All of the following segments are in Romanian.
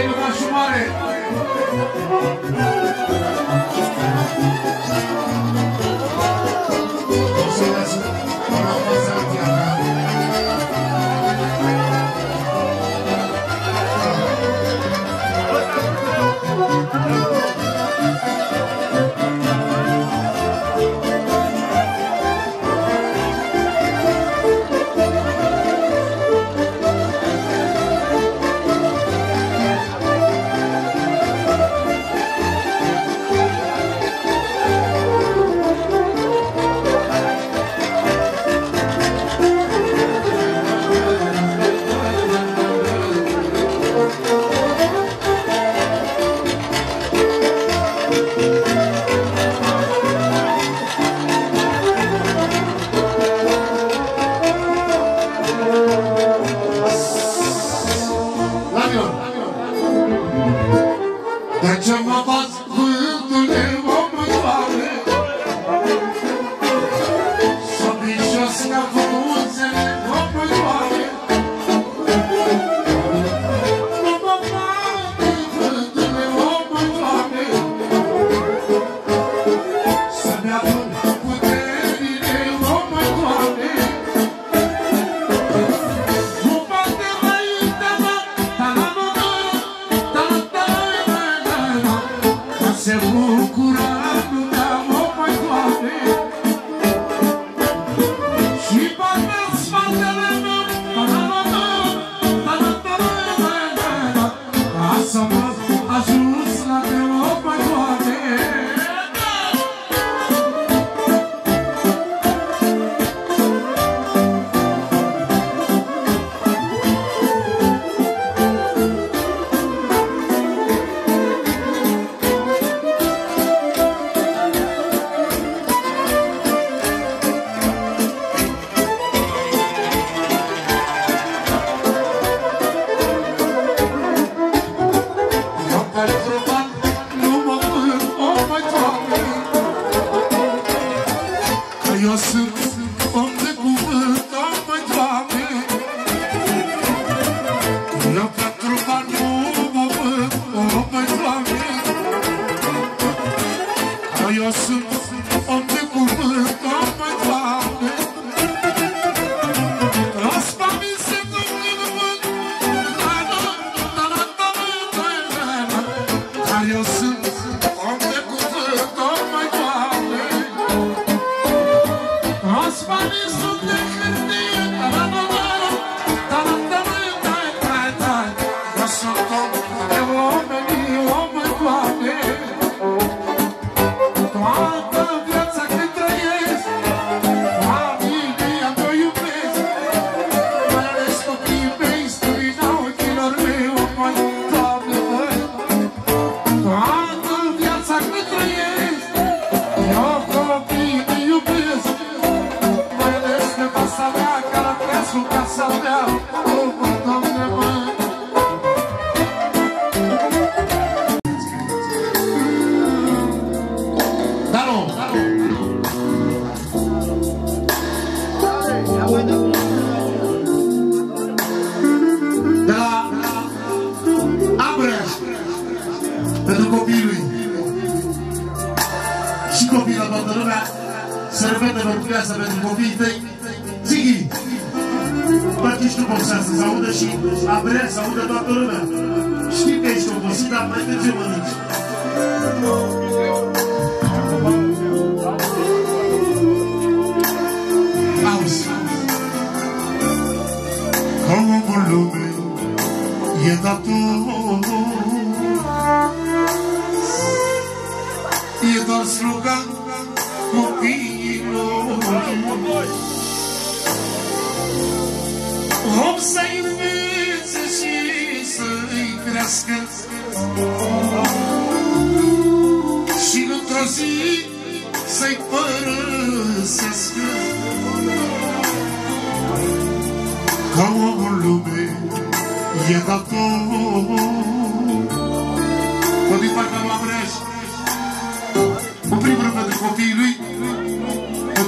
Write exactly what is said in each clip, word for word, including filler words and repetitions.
Lumașul Mare! O să lăsă o rămasă în tiara.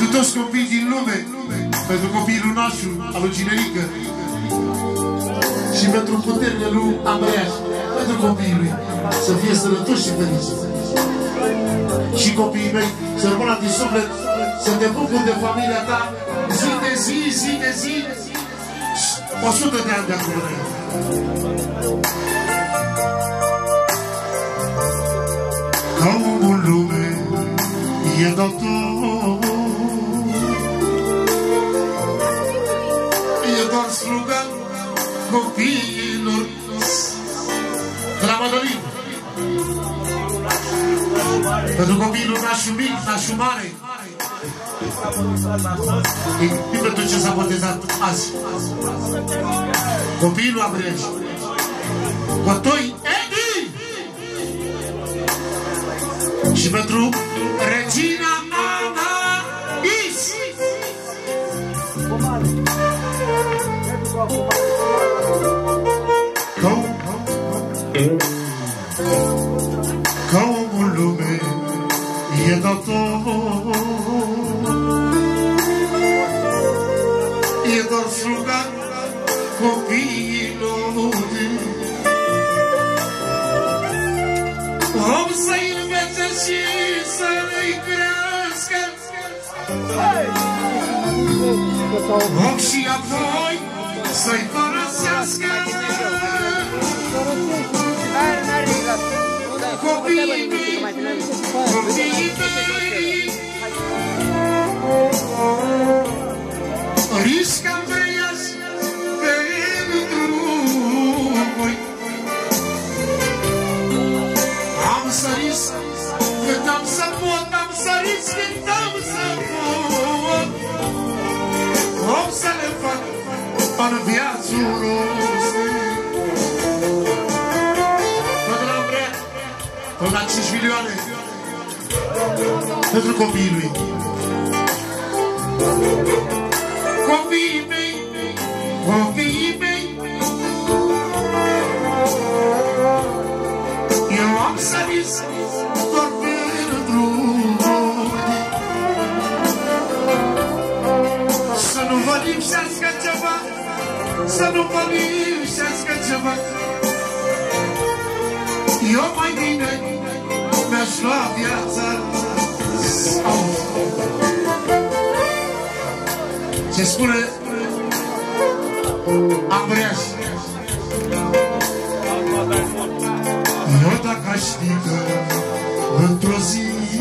Pentru copilul nostru, al lui Cinerică. și pentru puterile lui Andreea, pentru copiii lui, să fie sănătoși și felici. Și copiii mei să rămână din suflet, să te bucuri de familia ta zi de zi, zi de zi, o sută de ani de acum. Ca omul lume e dator, e doar slugan copiilor de la Mădălin. Pentru copiilor nașul mic, nașul mare. E pentru ce s-a botezat azi. Copiilor Abreș. Cotoi Edi. Și pentru Regina Ana Is. Ca omul lume e dator, e doar slugan copiilor. Om să-i învețe și să-i crească, om și apoi să-i părăsească. Copiii mei, copiii mei, riscă-mi trăiași pentru voi. Am să risc cât am să pot, am să risc cât am să pot. Om să le fac în viațul rost. Tot la cinci milioane pentru copiii lui. Copiii mei, copiii mei, eu am să risc doar pentru voi. Să nu vă lipsească ceva, să nu vă lipsească ceva. Eu mai bine mi-aș lua viața. Ce spune Ambreaș? Eu dacă aș ști că într-o zi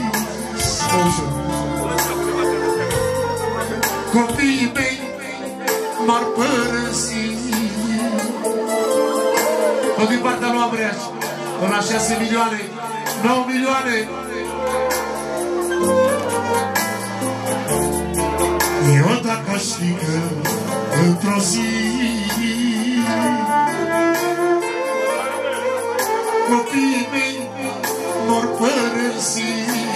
copiii mei m-ar părăsi. Tot din partea lui Ambreaș, până la șase milioane, nouă milioane. Eu dacă aș ști că într-o zi copiii mei m-or părăsi,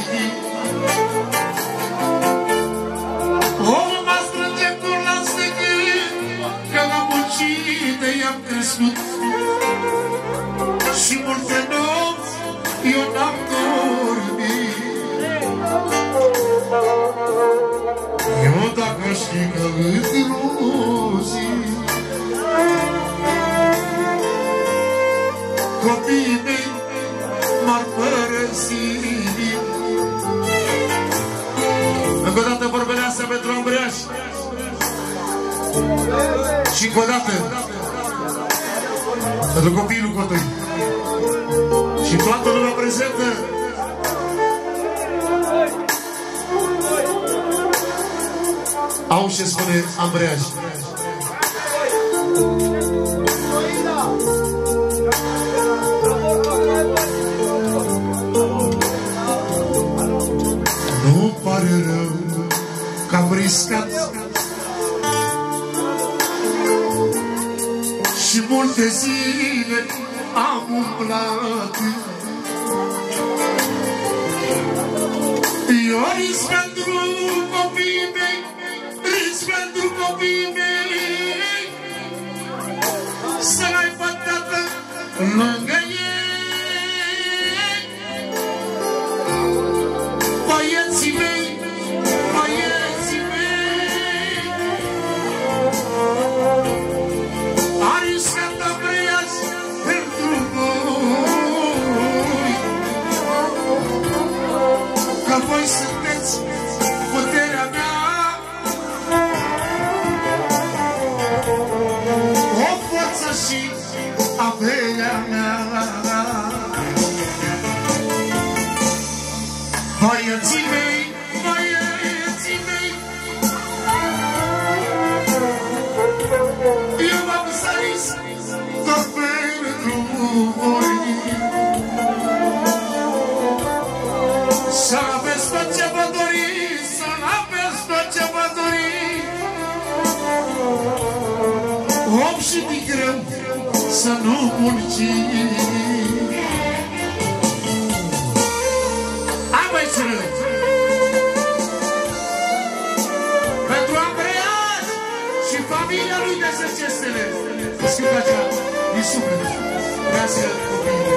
omul mă strânge cu las de gând că am muncit de i-am crescut. Și multe nopți eu n-am dormit. Eu dacă știi că într-o zi copiii mei m-ar părăsi. Încă o dată vorbele astea pentru Ambreaș. Și încă o dată pentru copiii lui Cotoi. Și toată lumea prezentă. Au ce spune Ambreaș. Nu pare rău că am riscat și multe zile am umblat. Eu risc pentru copiii mei, risc pentru copiii mei, să n-aibă tată lângă ei. Băieții mei, băieții mei, a riscat Băieții mei, băieții mei, eu v-am sărit tot pentru voi. Să aveți tot ce vă doriți, să aveți tot ce vă doriți. Om și din greu, să nu munciți. Hai băi țără! Pentru Andreas și familia lui de Săcestele. Schimbă așa, din suflet. Vrească copiii.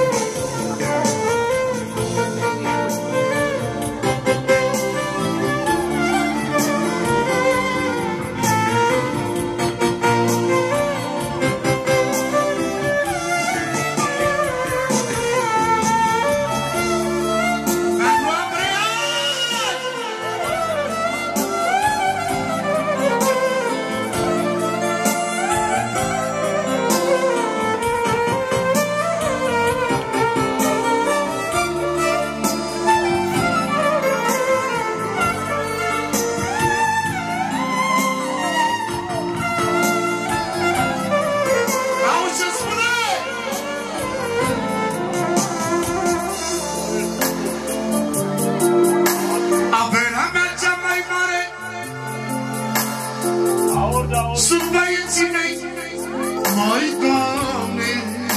Sunt băieții mei, măi, Doamne,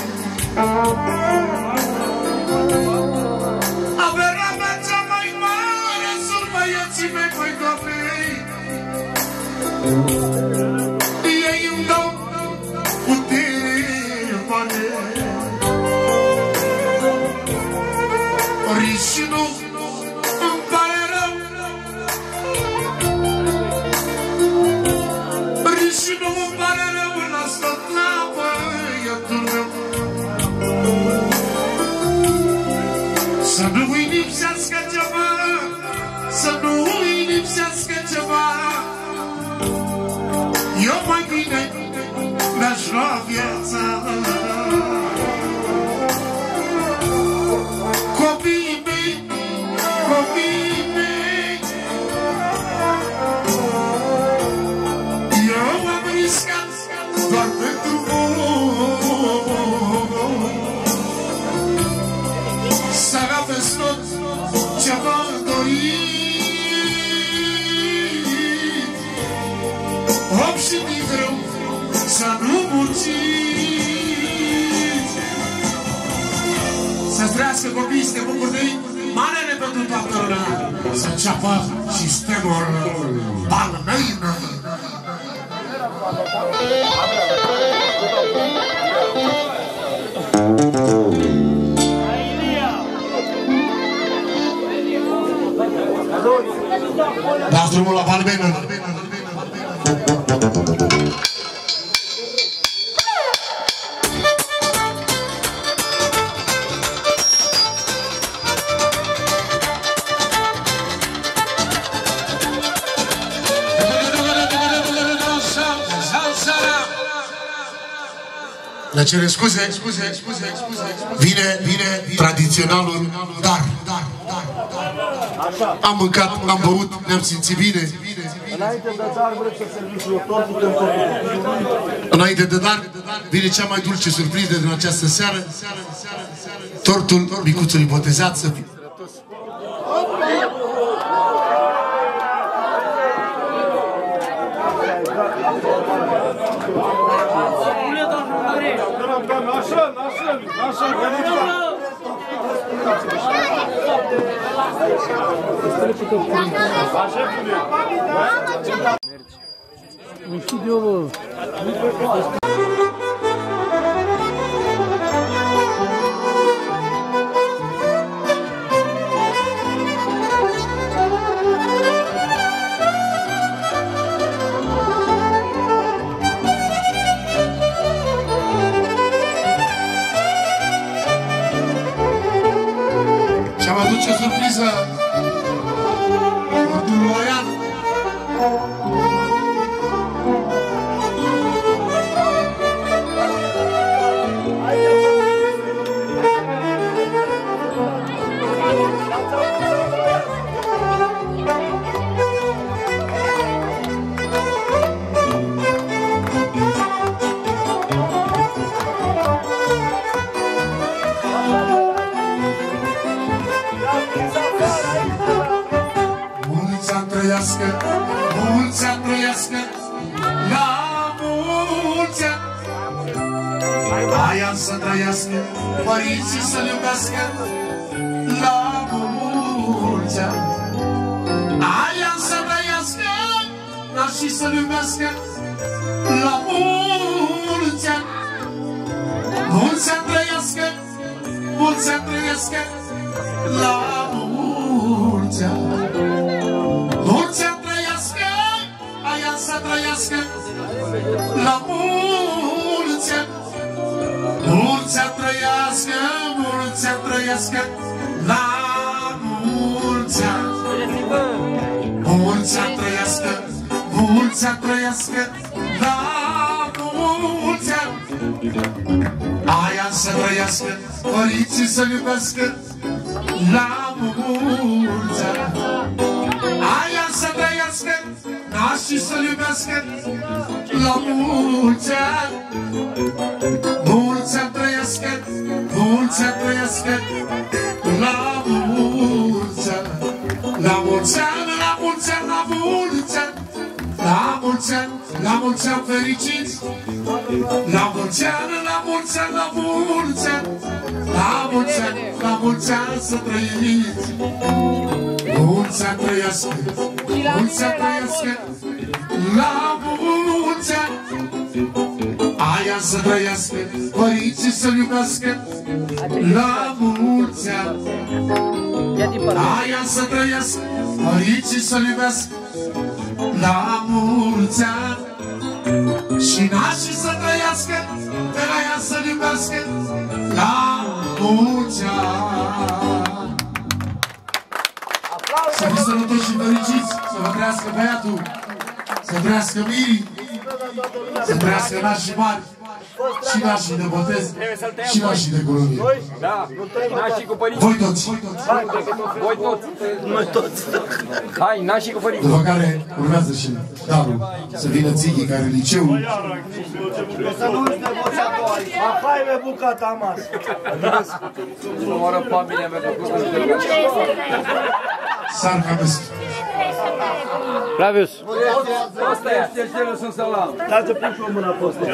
averea mea cea mai mare. Sunt băieții mei, măi, Doamne, ei îmi dau putere mare. Și nu îmi pare rău, și nu îmi pare rău, las tot la băiatul meu. Să nu îi lipsească ceva, să nu îi lipsească ceva. Eu mai bine mi-aș lua viața. Copiii mei, copiii mei, eu am riscat doar pentru voi. Să aveți tot ce vă doriți. Om și din greu, să nu munciți. Să-ți trăiască copiii, să te bucuri de ei. Marele pentru toată lumea. Să înceapă sistemul Balmain. Dați drumul la Balmain. Ne cere scuze, scuze, scuze, scuze. Vine, vine tradiționalul dar, dar, dar, dar. Am mâncat, am băut, ne-am simțit bine. Înainte de dar, vreți să serviți eu tortul de tortul. Înainte de dar, vine cea mai dulce surpriză din această seară. Tortul micuțului botezat să fie. Nașă, nașă, nașă, Un studio, bă. Și-am aduce o surpriză Cortul Loian. să trăiască, părinții să-l iubească la mulți ani. Aia să trăiască, nașii să-l iubească la mulți ani. Mulți ani trăiască, mulți ani trăiască la mulți ani. Mulți ani trăiască, aia să trăiască la mulți ani. Mulți ani trăiască, mulți ani trăiască la mulți ani. Mulți ani trăiască, mulți ani trăiască la mulți ani. Aia să trăiască, părinții să-l iubească la mulți ani. Aia să trăiască, nașii să-l iubească la mulți ani. Mulți ani trăiască, mulți ani trăiască la mulți ani. La mulți ani, la mulți ani, la mulți ani. La mulți ani, la mulți ani fericiți. La mulți ani, la mulți ani, la mulți ani. La mulți ani, la mulți ani să trăiți. Mulți ani trăiască, mulți ani trăiască la mulți ani. Aia să trăiască, părinții să-l iubească la mulți ani. Aia să trăiască, părinții să-l iubească la mulți ani. Și nașii să trăiască, pe aia să-l iubească la mulți ani. Să fiți sănătoși și fericiți, să vă trăiască băiatul, să trăiască mirii, să trăiască nașii mari, și nașii de botez, și nașii de colonie. Da, nașii cu părinți. Voi toți. Voi toți. Noi toți. Hai, nașii cu părinți. După care urmează și darul, să vină țigii care liceul. Să nu uite vocea a doua aici. Hai me bucata amas. Nu mă rog familia mea de clubul de Sarca Mescu. Flavius. Asta e, ștergele sunt salam. Dați-o pun și o mână pe ăsta.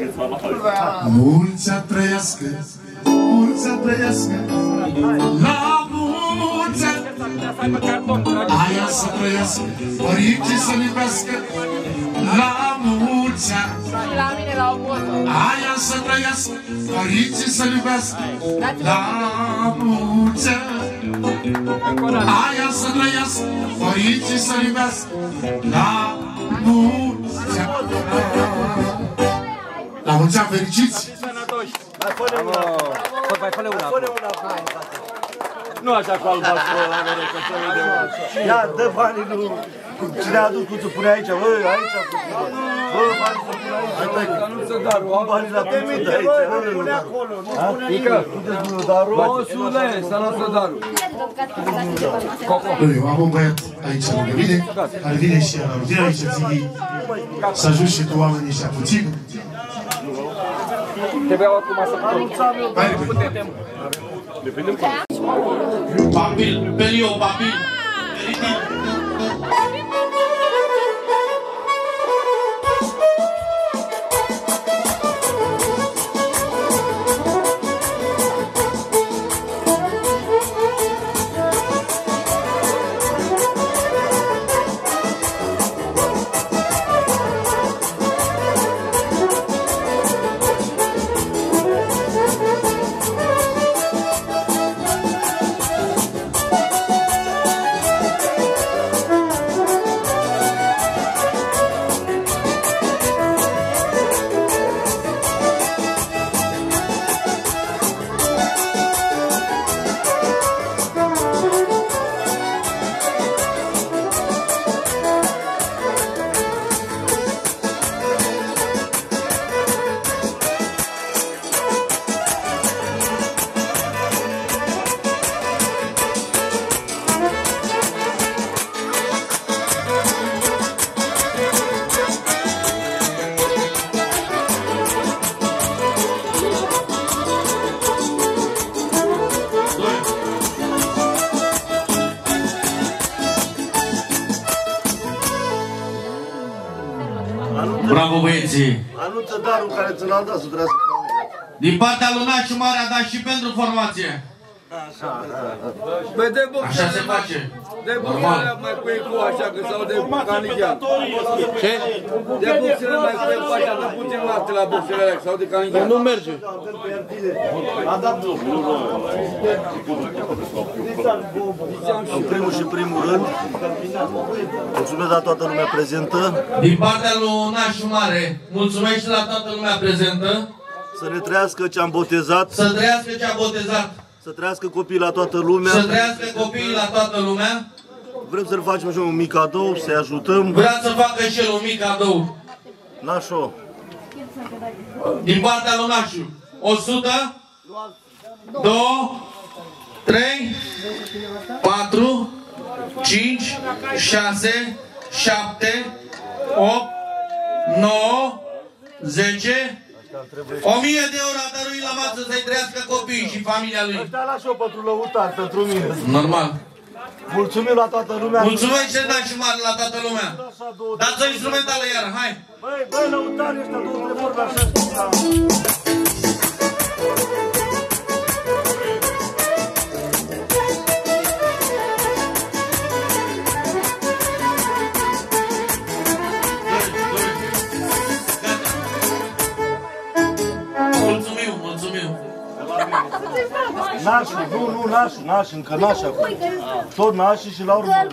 Mulți a trăiască, mulți a trăiască, la mulți ani. Aia să trăiască, părinții să-l iubească, la mulți ani. Aia să trăiască, părinții să-l iubească, la mulți ani. Aia să trăiască, părinții să-l iubească, la mulți ani. La mulți ani fericiți! Mai pune una. Mai pune una. Pune una. Nu așa cu albastru ăla mere, că să vedem. Ia, dă banii lui. Cine a adus cu să pune aici? Bă, aici. Bă, banii să pune aici. Că nu se daru. Am Banii la pune aici. Nu pune acolo. Mică. Puteți darul. Osule, să lasă darul. Eu am un băiat aici lângă mine, care vine și el, vine aici țigii, să ajungi și tu oamenii ăștia puțin. Trebuiau acum să putem. Mai repede. Babil, Belio, Babil, Meritin. Bravo băieții! Anunță darul care ți l-am dat să trăiască familia. Din partea Lunașu Mare a dat și pentru formație. Așa se face. De bucărea mai pui cu așa, că sau de canigian. Ce? De bucărea mai pui cu așa, de puțin lapte la bucărea alea, sau de canigian. Nu merge. În primul și primul rând, mulțumesc la toată lumea prezentă. Din partea Lunașu Mare, mulțumesc la toată lumea prezentă. Să ne trăiască ce am botezat. Să trăiască ce am botezat. Să trăiască copiii la toată lumea. Să trăiască copiii la toată lumea. Vrem să-l facem și un mic cadou, să-i ajutăm. Vrea să facă și el un mic cadou. Nașo. Din partea lui Nașu. o sută, doi, trei, patru, cinci, șase, șapte, opt, nouă, zece, o mie de euro a dăruit la masă să-i trăiască copiii și familia lui. Ăștia la și eu pentru lăutar, pentru mine. Normal. Mulțumim la toată lumea. Mulțumesc și Nașu Mare la toată lumea. Dați-o instrumentală iar, hai. Băi, băi, lăutari ăștia, două, trei vorbe așa. Mulțumim, mulțumim. Nașu, nu, nu, nașu, nașu, încă nașu acum. Tot nașu și la urmă.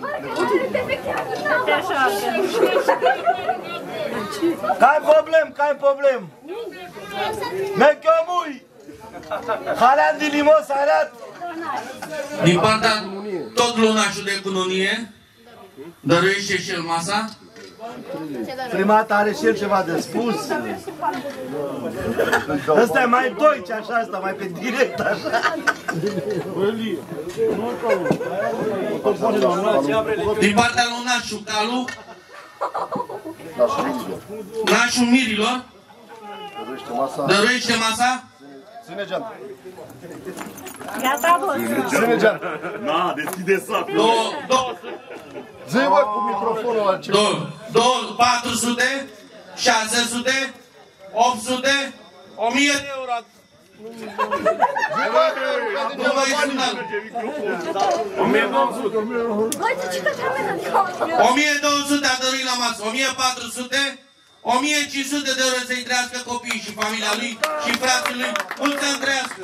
Care problem, care problem? Mechiomui! Halean din limos, arat! Din partea tot Lunașul de Cununie, dăruiește și el masa. Prima dată are și el ceva de spus. Ăsta e mai doice, așa, asta, mai pe direct, așa. Din partea lui Nașu Calu, Nașu Mirilor, dăruiește masa. Ține geam. Gata, bă. Ține geam. Na, deschide sacul. Două, două, Zi-mă cu microfonul altceva. două, două, patru sute, șase sute, opt sute, o mie de euro. Nu mai sunăm. o mie două sute. o mie două sute a dăruit la masă, o mie patru sute, o mie cinci sute de euro să-i trăiască copiii și familia lui și frații lui. Mulți să-mi trăiască.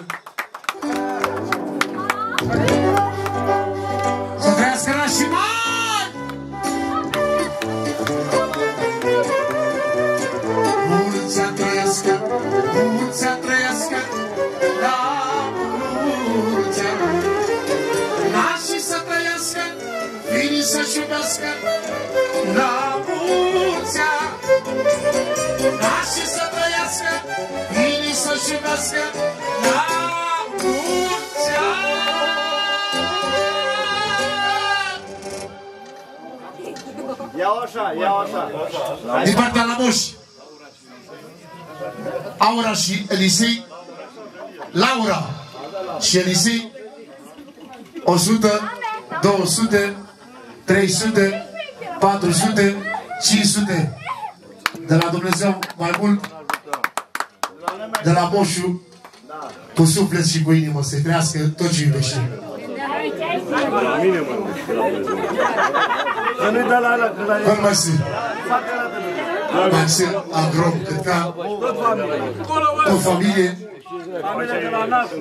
Să trăiască Nașii Mari! Mulți să trăiască, mulți să trăiască, la mulți ani. Nașii să trăiască, fiii să-și iubească, la mulți ani. Nașii să trăiască, fiii să-și iubească, la mulți ani. Ia-o așa, ia-o așa. Din partea la Moși, Aura și Elisei, Laura și Elisei, o sută, două sute, trei sute, patru sute, cinci sute. De la Dumnezeu mai mult, de la Moșu, cu suflet și cu inimă, să-i trăiască tot ce iubește. Să nu-i dă la ala, că la Bun, mersi. Mersi, agrom, cât ca o familie. familia de la Nașu.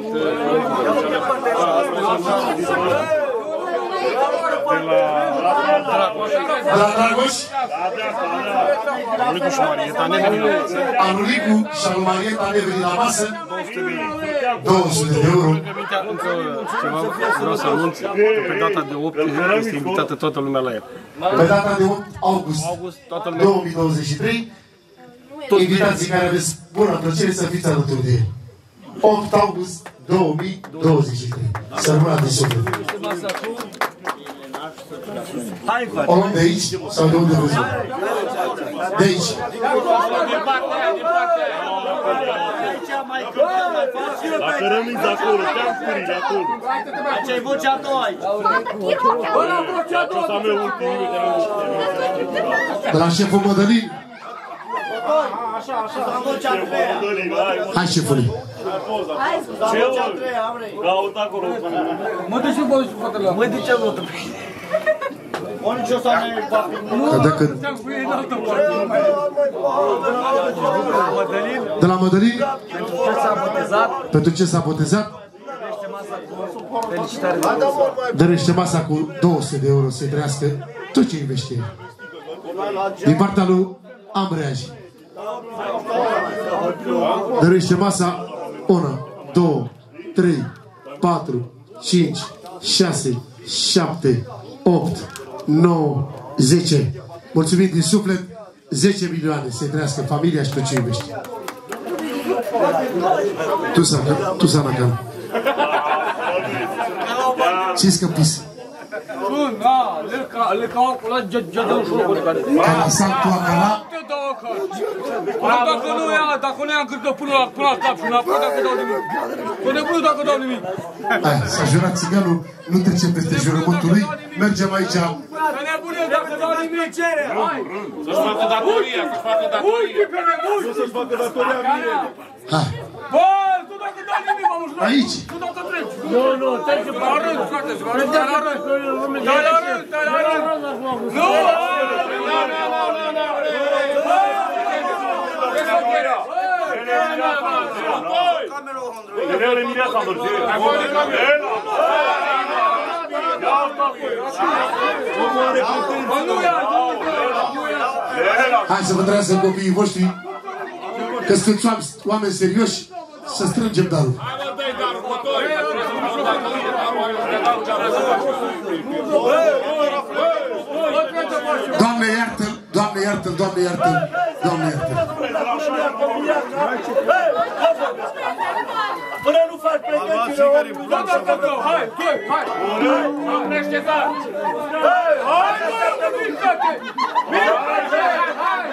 De la Dragoș, Anulicu și Marieta, nevenit. Anulicu și Anu Marieta nevenit la masă, două sute de euro. Încă ceva vreau să anunț că pe data de opt este invitată toată lumea la el. Pe data de opt august Toată lumea. două mii douăzeci și trei, invitații care aveți bună plăcere să fiți alături de el. opt august două mii douăzeci și trei. Să rămână de suflet. Hai, frate. O luăm de aici sau de unde văzut? De aici. Dacă rămâi acolo, te-am curit acolo. Ce-ai vocea a doua aici? O să am eu ultimul, te-am De la șeful Mădălin. Așa, așa, vocea a doua. Hai șefului. Ce ori? Caut acolo. Mă duc și bă, și fotele. Mă duc ce votul. Că dacă... De la Mădălin? Pentru ce s-a botezat? Pentru ce s-a botezat? Felicitări. Dărește masa cu două sute de euro să trăiască tot ce iubește. Din partea lui Ambreaj. Dărește masa unu, doi, trei, patru, cinci, șase, șapte, opt, nouă, zece. Mulțumim din suflet, zece milioane să trăiască familia și tot ce iubește. Tu să tu să nacan. Ce scăpis? Bun, da, le ca le ca acolo jadă ușor care. Cala saltul acala. Dacă nu ia, dacă nu ia încârcă până la până la cap și înapoi dacă dau nimic. Până până dacă dau nimic. Hai, s-a jurat țiganul, nu trecem peste jurământul lui. Mergem aici. Că nebune dacă dau nimic cere. Hai. Să-și facă datoria, să-și facă datoria. Să-și facă datoria mie. Hai. Bă, tu dacă dau nimic, mă mușcă. Aici. Tu dacă treci. Nu, nu, treci pe la rând, frate, să arăt la rând. Dai la rând, dai la rând. Nu! Genele Mireasa Mărție. Hai să vă trăiască copiii voștri, că sunteți oameni serioși, să strângem darul. Doamne iartă-l, Doamne iartă-l, Doamne iartă-l, Doamne iartă-l. Până nu faci pregătire, omul, Da, da, da, da, hai, doi, hai! Am preștezat! Hai, hai, hai, mică-te! Mică-te! Hai!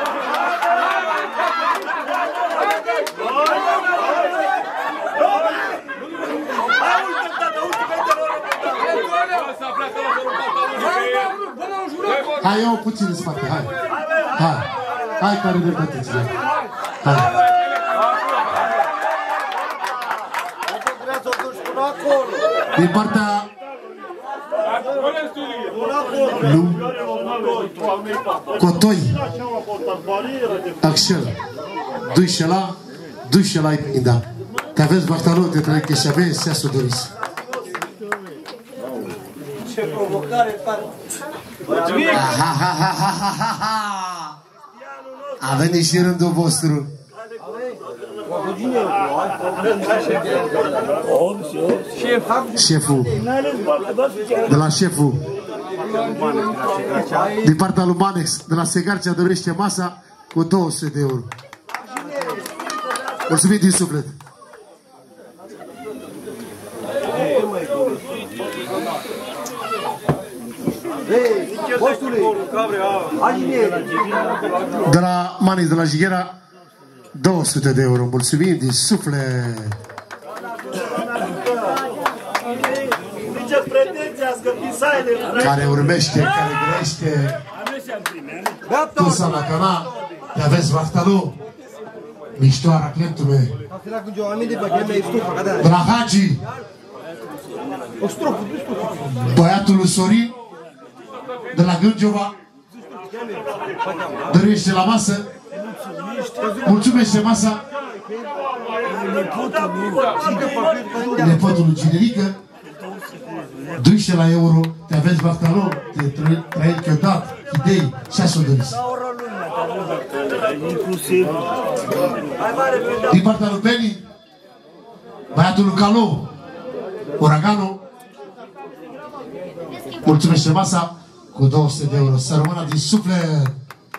Hai, ia-o puțin în spate, hai. Hai, hai care de plătiți. Hai. Din partea lui Cotoi Axel duce la duce la Inda. Te aveți Bartalo, te trec că și aveți Seasul Doris. ce provocare fac. A venit și rândul vostru. Șeful. De la șeful. Din partea lui Manex, de la Segarcea, dorește masa cu două sute de euro. Mulțumim din suflet. De la Manex, de la Jighera, două sute de euro. Mulțumim din suflet. Care urmește, care grește. Tu să la canal, te aveți Vartalu. Miștoara, clientul meu. De la Hagi. Băiatul lui Sorin. De la Gângiova. Dăruiește la masă. Mulțumește masa. Nepotul lui Cinerică. Duște la euro. Te aveți Vartalu. Te trăi Chiodat. Hidei. Și-așa Doris. Din partea lui Beni, băiatul lui Calo, Uragano, mulțumește masa cu două sute de euro. Să rămână din suflet.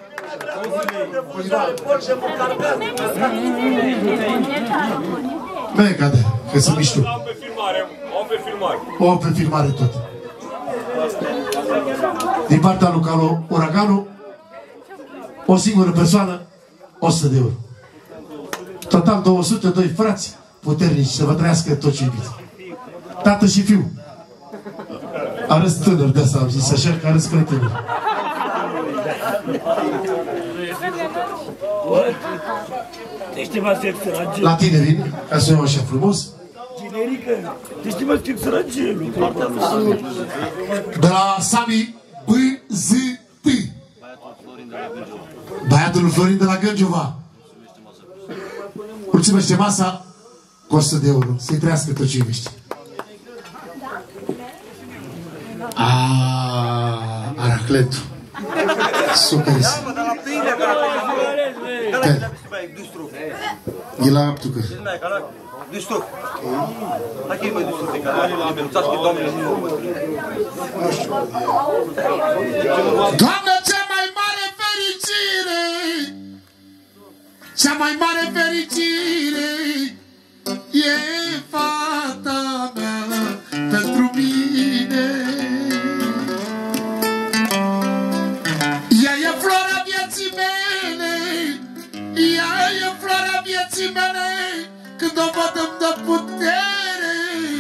Nu-i cade, că sunt mișto. Am pe filmare, am pe filmare. O am pe filmare tot. Din partea lui Calo, Uragano, o singură persoană, o sută de euro. Total două sute, doi frați puternici să vă trăiască tot ce iubiți. Tată și fiu. Arăți tânăr, de asta am zis așa, că arăți prea tânăr. Te știi mă ce sărace? La tine vin, ca să iau așa frumos. Generică. Te știi mă ce sărace? De la Sami B Z T. Băiatul Florin de la Gângiova. Mulțumește masa cu o sută de euro. Să-i trăiască tot ce iubești. Aaaa, Aracletul. Super. E la aptucă. Dustru. Hai că e mai dustru de care l-am benuțat pe doamne. Doamne, cea mai mare fericire, cea mai mare fericire e fata mea pentru mine. Ea e floarea vieții mele, ea e floarea vieții mele, când o văd îmi dă putere.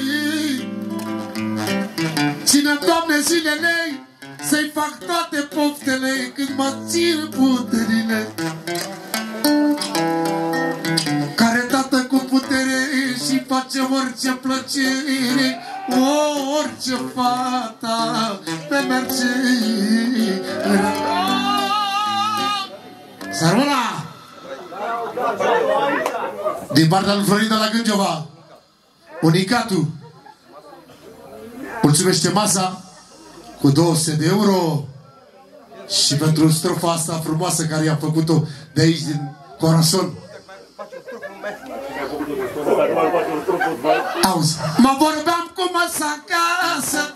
Ține-mi, Doamne, zilele, să-i fac toate poftele, când mă țin puterile. Care tată cu putere și face orice plăcere, orice fata pe merge. Sărmâna! Din partea lui Florin de la Gângiova, Unicatul mulțumește masa cu două sute de euro și pentru strofa asta frumoasă care i-a făcut-o de aici din Corazon. Auzi, mă vorbeam cu măsa acasă,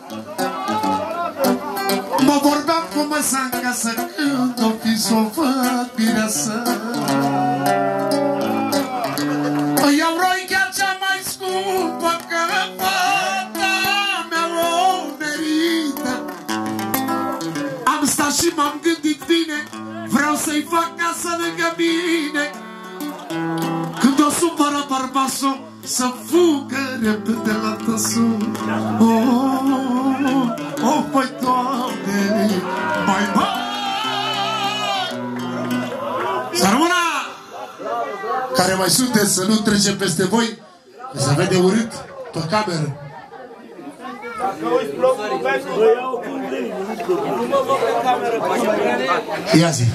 mă vorbeam cu măsa acasă, când o fi s-o văd mireasă. Îi iau roichea cea mai scumpă, că fata mea o merită. Am stat și m-am gândit bine, vreau să-i fac casă lângă mine. Când o supără bărbasul, să fugă repede la tăsul. Oh, oh, păi, Doamne, mai mai! Să rămână! Care mai sunteți, să nu trecem peste voi, că se vede urât pe cameră. Ia zi.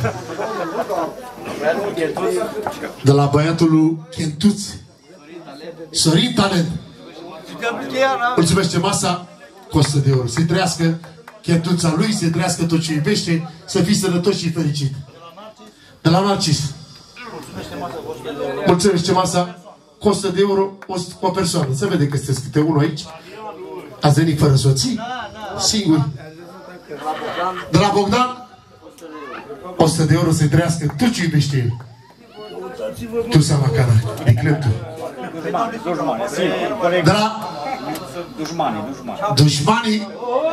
De la băiatul lui Chentuț, Sorin Talent. Mulțumește masa cu o sută de euro. Să-i trăiască Chentuța lui, să-i trăiască tot ce iubește, să fii sănătos și fericit. De la Narcis. Mulțumește masa cu o sută de euro cu o persoană. Se vede că sunteți câte unul aici. Ați venit fără soții? Singur. De la Bogdan, o sută de euro să-i trăiască tot ce iubește el. Tu seama cara, de cleptul. De la Dușmanii, dușmanii. Dușmanii.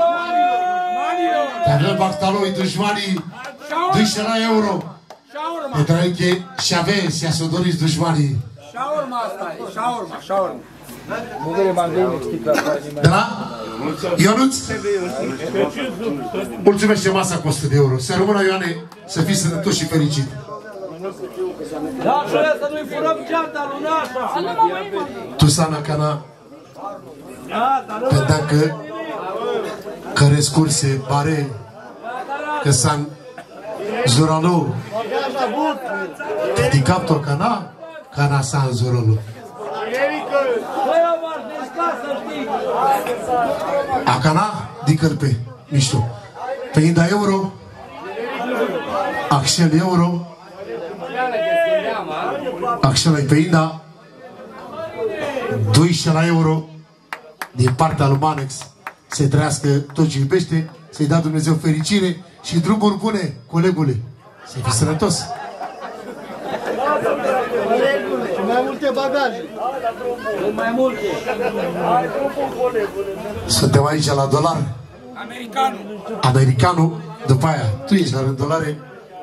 Dar Bactaloi, dușmanii, duște la euro. Pentru că și aveți, și-a s-o doriți dușmanii. Șaurma asta e, șaurma, șaurma. De la Ionuț, mulțumește masa cu o sută de euro. Să rămână, Ioane, să fii sănătos și fericit. Da, și ăia să nu-i furăm geanta lui Nașa. Tu, Sana Cana, pentru că care scurse bare, că San Zuralo, din captul Cana, Cana San Zuralo. Acana, din cărpe, mișto. Pe Inda euro, Axel euro, Axel pe Inda, doisprezece la euro, din partea lui Manex, să trăiască tot ce iubește, să-i dea Dumnezeu fericire și drumuri bune, colegule, să fii sănătos. Mai multe bagaje. Mai multe. Suntem aici la dolar. Americanul. Americanul, după aia, tu ești la dolare.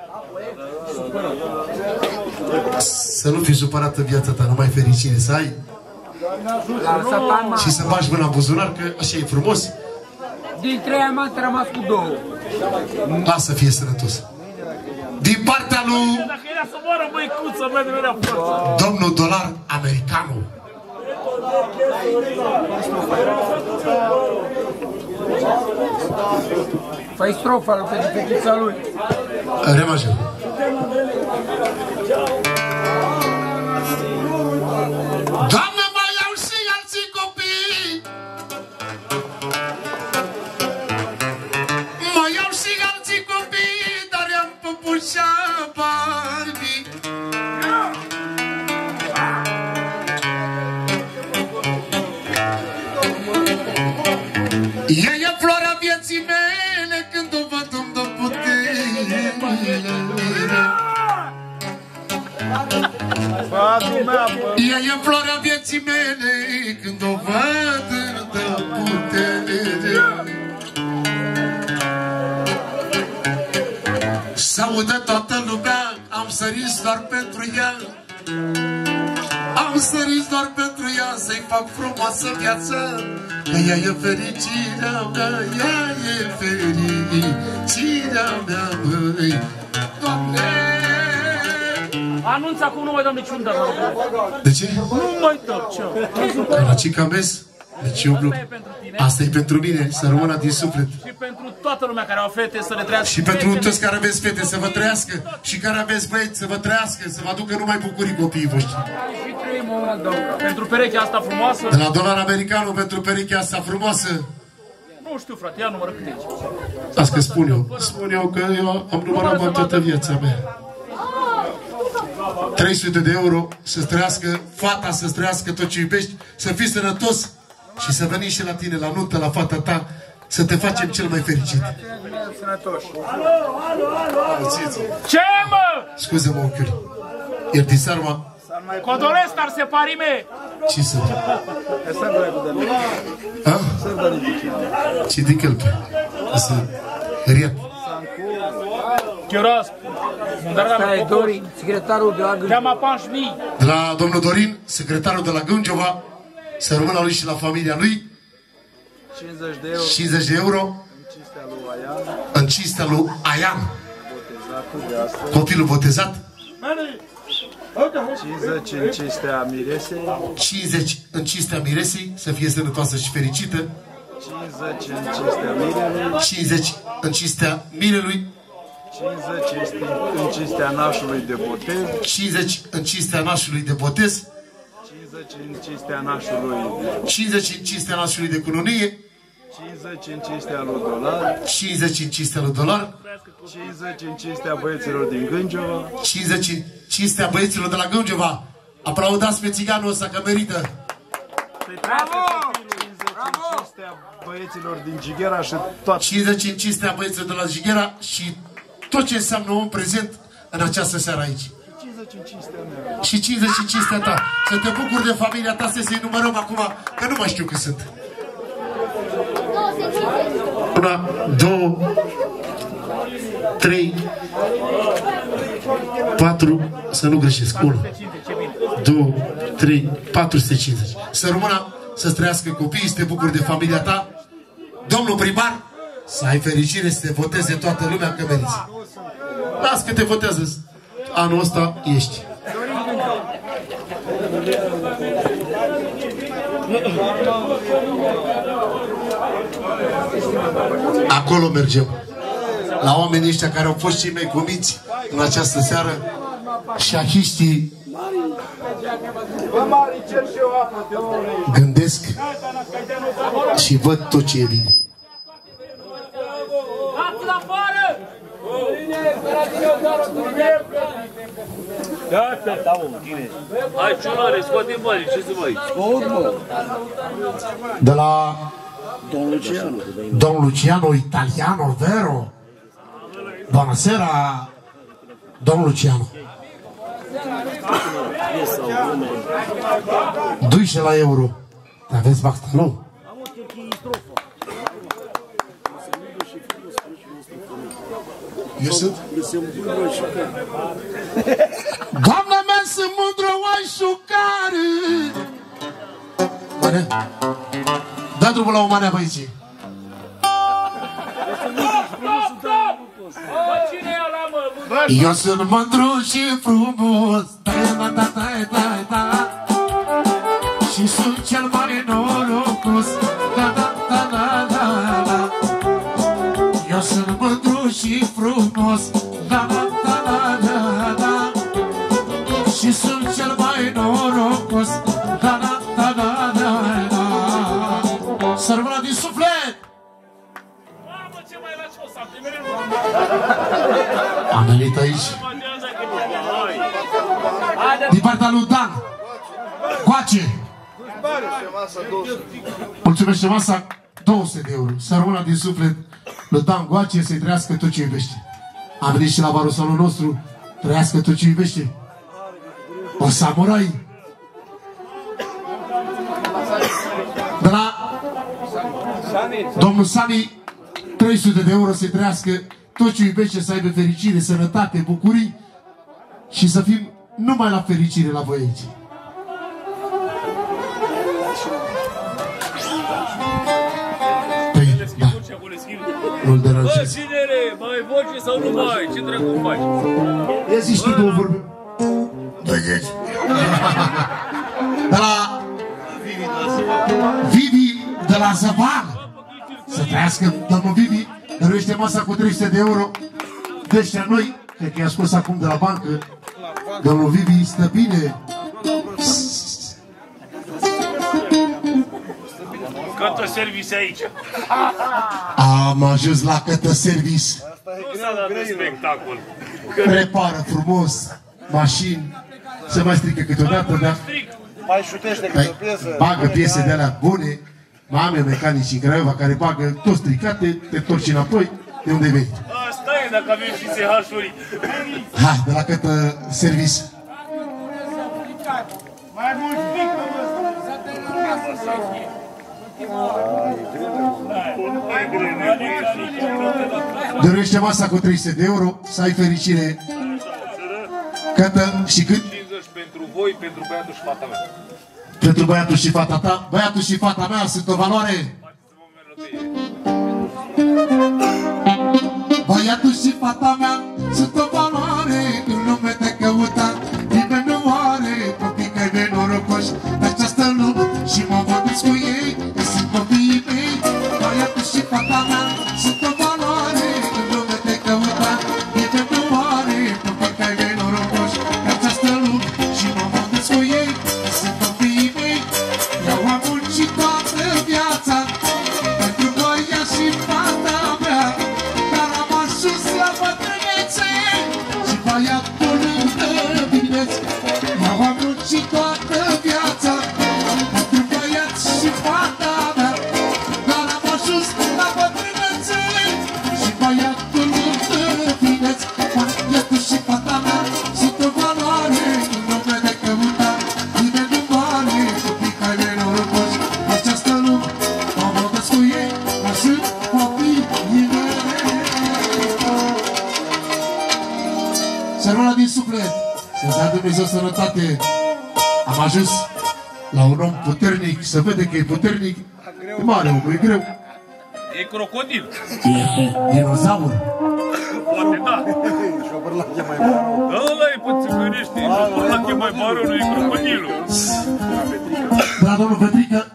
Să nu fii supărat în viața ta, numai fericire să ai. Și să bagi mâna în buzunar, că așa e frumos. Din trei am rămas cu două. Lasă să fie sănătos. din partea lui Dacă era să moară băicuță, mă, nu era forță. domnul Dolar Americanu. Fai strofa lui pe fetița lui. Remajă. Doamne, mai iau și alții copii, mai iau și alții copii, dar i-am păpușa Barbie. Ea e floarea vieții mele, când o văd îmi dă putere. Ea e floarea vieții mele, când o văd îmi dă putere. S-audă toată lumea, am sărit doar pentru ea. Am sărit doar pentru ea, să-i fac frumoasă viața. Că ea e fericirea mea, ea e fericirea mea, măi. Doamne! Anunț acum, nu mai dăm niciun dar. De ce? Nu mai dăm, ce? La cica mers? Deci eu blu. Asta e pentru mine, să rămână din suflet. Și pentru toată lumea care au fete să le trăiască. Și pentru toți care aveți fete să vă trăiască. Și care aveți băieți să vă trăiască, să vă aducă numai bucurii copiii voștri. Și trăim o dată. Pentru perechea asta frumoasă. De la Dolar Americanu pentru perechea asta frumoasă. Nu știu, frate, ia numără câte aici. Asta că spun eu. Spun eu că eu am numărat toată viața mea. trei sute de euro să-ți trăiască fata, să-ți trăiască tot ce iubești, să fii sănătos și să venim și la tine, la nuntă, la fata ta, să te facem cel mai fericit. Ce, mă? Scuze-mă, unchiuri. Iertisarma. Codoresc ar separime. Ce sunt? A? Ce de călpe? Să riet. Chioras. Asta e Dorin, secretarul de la Gângeva. Cheama Panșmi. De la domnul Dorin, secretarul de la Gângeva, să rămână lui și la familia lui. cincizeci de euro. cincizeci de euro. În cinstea lui Aian. Copilul botezat. cincizeci în cinstea miresei. cincizeci în cinstea miresei, să fie sănătoasă și fericită. cincizeci în cinstea mirelui. cincizeci în cinstea mirelui. cincizeci în cinstea nașului de botez. cincizeci în cinstea nașului de botez. cincizeci în cinstea nașului de... cincizeci în cinstea nașului de cununie. cincizeci în cinstea lui Dolar. cincizeci în cinstea lui Dolar. cincizeci în cinstea băieților din Gângeva. cincizeci în cinstea băieților de la Gângeva. Aplaudați pe țiganul ăsta că merită. cincizeci în cinstea băieților din Jighera și toate. cincizeci în cinstea băieților de la Jighera și tot ce înseamnă om prezent în această seară aici. cincizeci în cinstea mea. Și cincizeci în cinstea ta. Să te bucuri de familia ta, să se numărăm acum, că nu mai știu cât sunt. Una, două, trei, patru, să nu greșesc, unu, două, trei, patru sute cincizeci. Să rămână, să-ți trăiască copiii, să te bucuri de familia ta. Domnul primar, să ai fericire, să te voteze toată lumea, că meriți. Las că te votează. Anul ăsta ești. Acolo mergem. La oamenii ăștia care au fost cei mai cumiți în această seară. Șahiștii gândesc și văd tot ce e bine. Hai, ciulare, scoate banii, ce să mai? De la Don Luciano Italiano, vero? Buonasera, Don Luciano. duisce la euro. Aveți baxtalou? Eu sunt? Doamna mea, sunt mândră oașucare. Manea? Da drumul la o manea, băieții. Stop, stop! Mă, cine e ăla, mă? Eu sunt mândru și frumos, da, da, da, da, da, da. Și sunt cel mai norocos, da, da, da, da, da, da. Eu sunt mândru și frumos, da, da, da, da, da, da. Și sunt cel mai norocos, da, da, da, da, da, da. Sărbăra din suflet! Mamă, ce mai lași o să Am venit aici din partea lui Dan Coace. Mulțumește masa două sute de euro. Să rămână din suflet lui Dan Coace, să-i trăiască tot ce iubește. Am venit și la barosalul nostru, trăiască tot ce iubește. O samurai. De la domnul Sani, trei sute de euro, să-i trăiască tot ce iubește, să aibă fericire, sănătate, bucurii și să fim numai la fericire la voi aici. Păi, da. Nu-l deranjez. Bă, cinere, mai voce sau nu mai? Ce dracu faci? Ia zici tu două vorbe. douăzeci. De la Vivi de la Zăvar. Să trăiască domnul Vivi. Dăruiește masa cu trei sute de euro. Deci noi, cred că i-a scos acum de la bancă. Domnul Vivi stă bine. Cătă service aici. Am ajuns la cătă service. Nu s-a dat de spectacol. Repară frumos mașini. Se mai strică câteodată, dar Mai șutește câte o piesă. bagă piese de alea bune. Mame mecanici în Craiova care bagă tot stricate, te torci înapoi, de unde vei? Asta e dacă avem și S H-uri. Ha, de la cătă service. Mai mult pică, Dăruiește masa cu trei sute de euro, să ai fericire. Cătă și cât? cincizeci pentru voi, pentru băiatul și fata mea. Pentru băiatul și fata ta. Băiatul și fata mea sunt o valoare. Băiatul și fata mea sunt o valoare. În lume te căuta, nimeni nu are copii că-i nenorocoși pe această lume. Și mă vorbesc cu ei, că sunt copiii mei. Băiatul și fata mea sunt o valoare. În lume te căuta, nimeni nu are copii că-i nenorocoși pe această lume. Și mă vorbesc cu ei, că sunt copiii mei. Eu am muncit toată viața pentru băiat și fata mea, dar am ajuns la bătrânețe și băiatul îmi dă binețe. Eu am muncit toată viața pentru băiat și fata mea, dar am ajuns la bătrânețe și băiatul îmi dă binețe. Băiatul și fata mea sunt o valoare, în lume de căutat, nimeni nu moare copii care nenorocoși în această lume. Mă vorbesc cu ei, dar sunt copiii mei. Sărmâna din suflet, să-ți dea Dumnezeu sănătate. Am ajuns la un om puternic, să vede că e puternic. E mare omul, e greu. E crocodil. E dinozaur. Poate da. Ăla e puțigărește. Ăla e mai baronul, e crocodilul. De la domnul Petrică,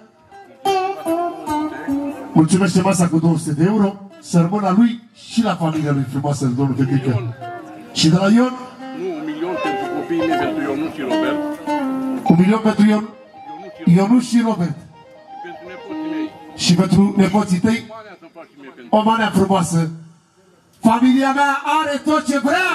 mulțumește masa cu două sute de euro. Sărmâna lui și la familia lui frumoasă, domnul Petrică. Și de la Ion? Nu, un milion pentru copiii mei, pentru Ionuț și Robert. Un milion pentru Ion, Ionuț și Robert. Pentru nepoții mei. Și pentru nepoții tăi, Manea să-mi faci și mie pentru... o manea frumoasă. Familia mea are tot ce vrea!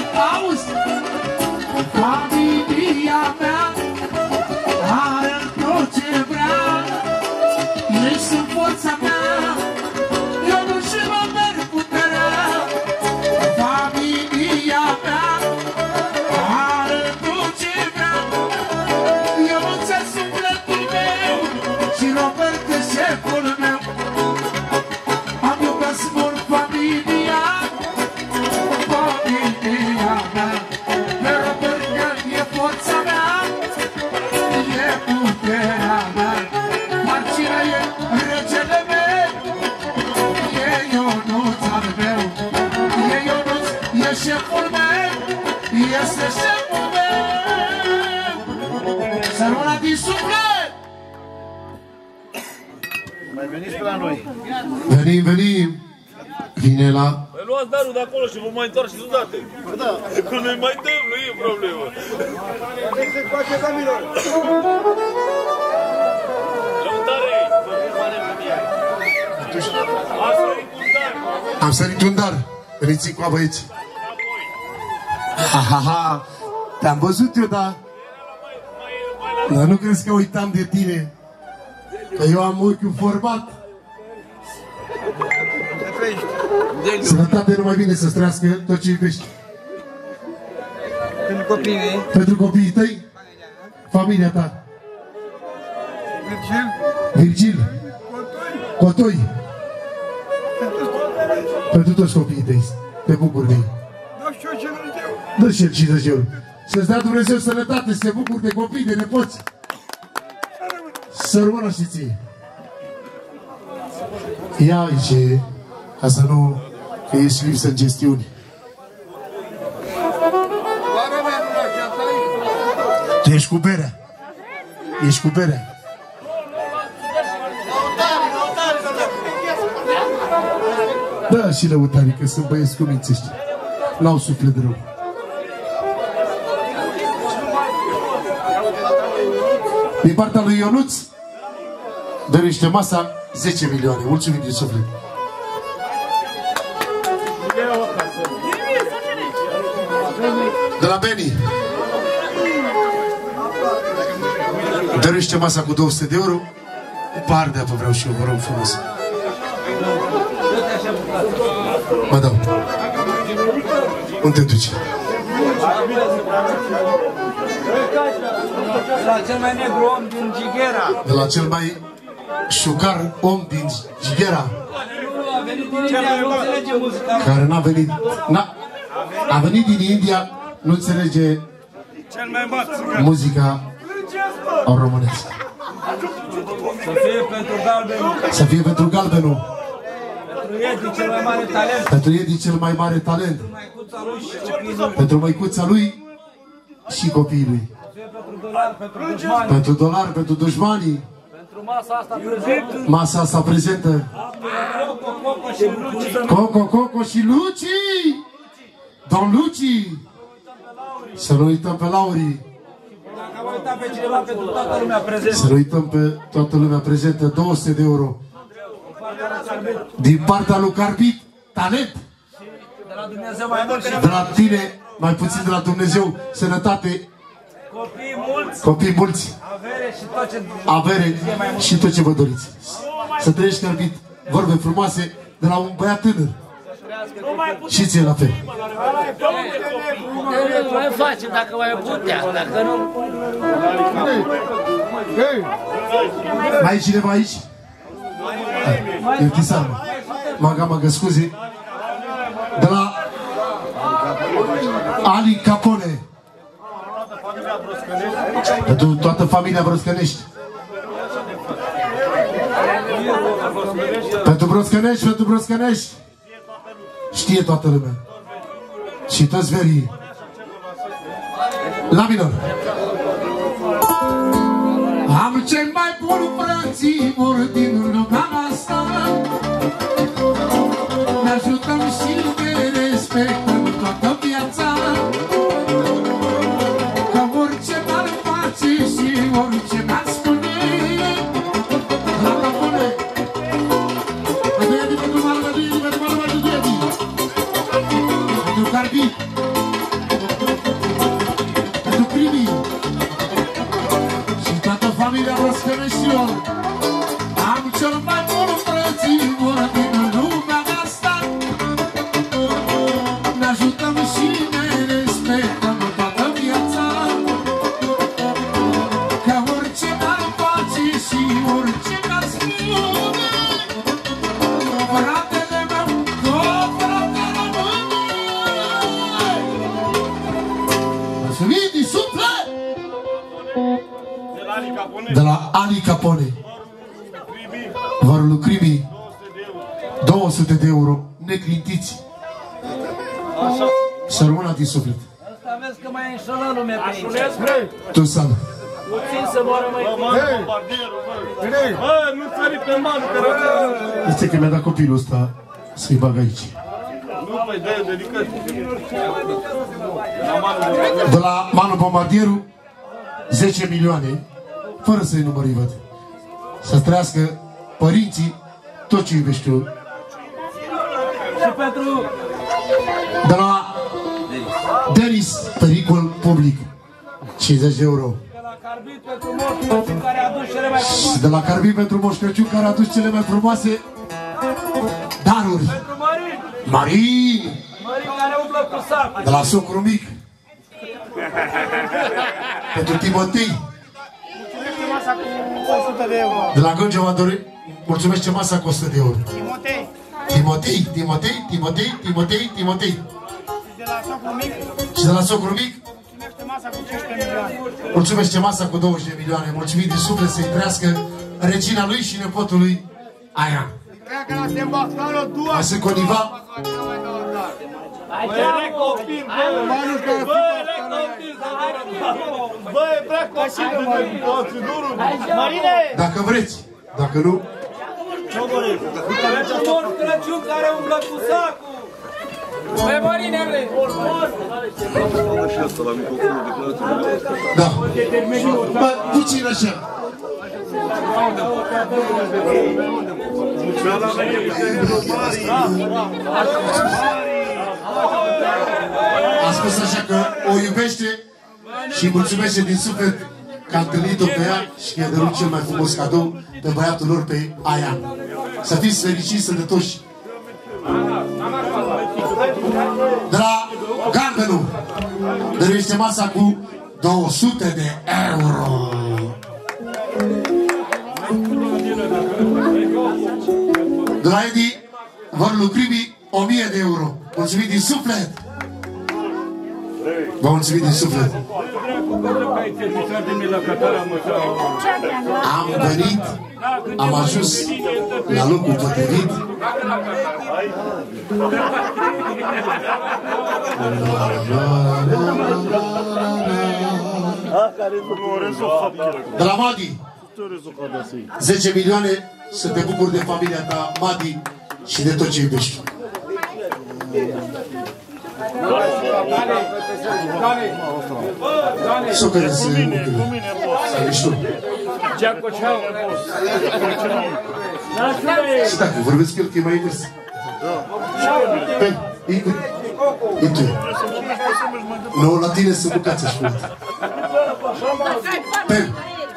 Familia mea are tot Mai veniți pe la noi. Venim, venim. Vine la... Păi luați darul de acolo și vă mai întoarceți odată. Da. Când noi mai dăm, nu e problemă. Se face camilor. Lăutare! A sărit un dar. Am sărit un dar. Veniți cu băieți. Ha, ha, ha. Te-am văzut eu, da. Dar nu crezi că uitam de tine. Că eu am ochiul format. Sănătate, numai bine să-ți trăiască tot ce iubești. Pentru copiii mei. Pentru copiii tăi, familia ta. Virgil. Virgil. Cotoi. Pentru toți copiii tăi. Te bucur de ei. Da și eu ce Dumnezeu. Dă și el și Dumnezeu. Să-ți dea Dumnezeu sănătate, să te bucuri de copii, de nepoți. Să rămână și ție. Ia aici, ca să nu, că ești lipsă în gestiune. Tu ești cu berea. Ești cu berea. Da, și lăutarii, că sunt băieți cuminți ăștia. N-au suflet de rău. Din partea lui Ionuț, dărește masa zece milioane. Mulțumim din suflet. De la Beni, dărește masa cu două sute de euro. Cu par de apă vreau și eu, vă rog frumos. Mă dau. Unde te duci? De la cel mai negru om din Jighera. De la cel mai șucar om din Jighera. A venit din India, nu înțelege muzica. Care n-a venit. N-a, a venit din India, nu înțelege muzica românească. Să fie pentru galbenul. Să fie pentru galbenul. Pentru Edi, cel mai mare talent. Pentru Edi, cel mai mare talent. Măicuța lui și copiii lui. Pentru măicuța lui și copiii lui. Pentru dolar, pentru dușmani. Pentru dolar, pentru dușmanii. Pentru masa asta prezentă. Masa asta prezentă. Coco, Coco și Luci. Coco, Coco și Luci. Don Luci. Să nu uităm pe Lauri. Dacă am uitat pe cineva, pentru toată lumea prezentă. Să nu uităm pe toată lumea prezentă. două sute de euro. Din partea lui Carbit, talent. De la Dumnezeu mai mult. De la tine, mai puțin de la Dumnezeu, sănătate. Copii mulți. Copii mulți. Avere și tot ce... Avere și tot ce vă doriți. Să trăiești, Carbit, vorbe frumoase de la un băiat tânăr. Și ție la fel. Nu mai facem dacă mai putea, dacă nu... Mai e cineva aici? Iertisan, Maga, mă scuze. De la Ali Capone. Pentru toată familia Broscănești. Pentru Broscănești, pentru Broscănești. Știe toată lumea. Și toți verii. La minor. Am cel mai bun frățimor din lumea asta. Ne ajutăm și ne respectăm toată viața. Că orice m-ar face și orice m-ar spune. La Capone. Pentru Edi, pentru Mara, pentru Edi, pentru Mara, pentru Edi. Pentru Carbit. Pentru Crimi. Și toată familia Broscăneștilor. Am cel mai bun frățimor din lumea asta. Ne ajutăm și ne respectăm toată viața. Că orice n-ar face și orice n-ar spune. Fratele meu, tot fratele meu. Mulțumim din suflet! De la Ali Capone. Vărul lui Crimi, două sute de euro, neclintiți. Să rămână din suflet. Asta vezi că mai înșelă lumea pe aici. Tu, Sana. Puțin să moară mai Hei! Hei! Bă, nu sări pe mană, că rău. Este că mi-a dat copilul ăsta să-i bag aici. Nu, păi, de-aia dedicați. De la Manu Bombardierul, zece milioane, fără să-i numări, văd. Să trăiască părinții, tot ce iubești tu. și pentru... De la Denis, pericol public, cincizeci de euro. De la Carbit pentru Moș Crăciun, care a adus cele mai frumoase... De la Carbit pentru Moș Crăciun, care a adus cele mai frumoase daruri. Pentru Marin! Marin! Marin care umblă cu sacul! De la Socru Mic. Pentru Timotei. De la Gângea Madore, mulțumește masa cu o sută de euro. Timotei. Timotei, Timotei, Timotei, Timotei, Timotei. De la Socru Mic. Și de la Socru Mic, Mulțumește masa cu cincisprezece milioane. mulțumește masa cu douăzeci de milioane. Mulțumim din suflet să-i trăiască regina lui și nepotul lui Aian. Treacă la Sembactano, două. Mai sunt coniva. Băi, e copil, bă! Bă, e copil! Bă, e prea copil! Marine! Dacă vreți, dacă nu, Pentru Moș Crăciun care umblă cu sacul! Băi, Marinele! da. Bă, puțin așa. A spus așa că o iubește și mulțumește din suflet că a întâlnit-o pe ea și că i-a dărut cel mai frumos cadou pe băiatul lor, pe Aian. Să fiți fericiți, sănătoși. De la Galbenul dăruiește masa cu două sute de euro. De la Edi Vărlu Cribi, o mie de euro. Mulțumim din suflet. Vă mulțumim din suflet. Am venit, am ajuns la locul potrivit. De la Madi, zece milioane, să te bucuri de familia ta, Madi, și de tot ce iubești. Să care se bucure. Să mișto. Și dacă vorbesc cu el că e mai invers. Pen, e tu. Nu, la tine să bucați așa mult. Pen.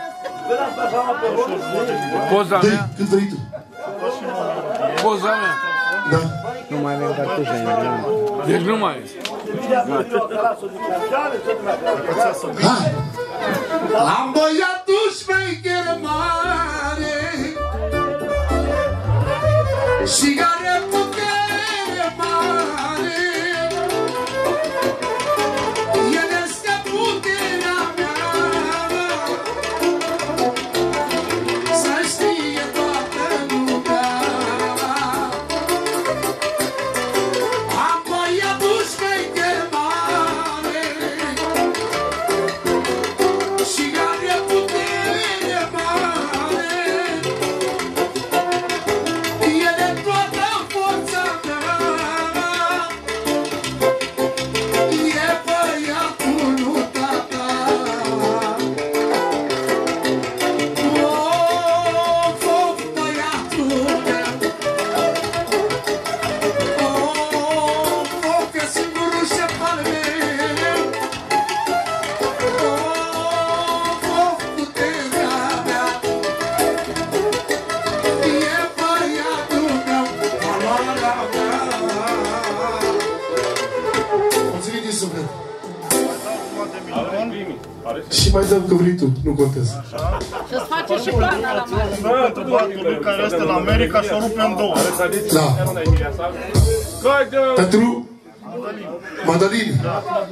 Poza mea? Cât vrei tu? Poza mea? Da. Nu mai avem cartușa în deci nu mai e. Hai! Am băiatul șmecher mare și care putere mare. El este puterea mea, să știe toată lumea. Am băiatul șmecher mare și care putere mare. El e toată forța mea. E băiatul lui tata. Of, of, băiatul meu. Of, of, e singurul șef al meu. Of, of, puterea mea. E băiatul meu, valoarea mea. Mulțumim din suflet. Și mai dăm că vrei tu, nu contează. Să-ți face și bana la mare. Bă, băiatul lui care este la America și o rupe în două. Da. Pentru Madalin.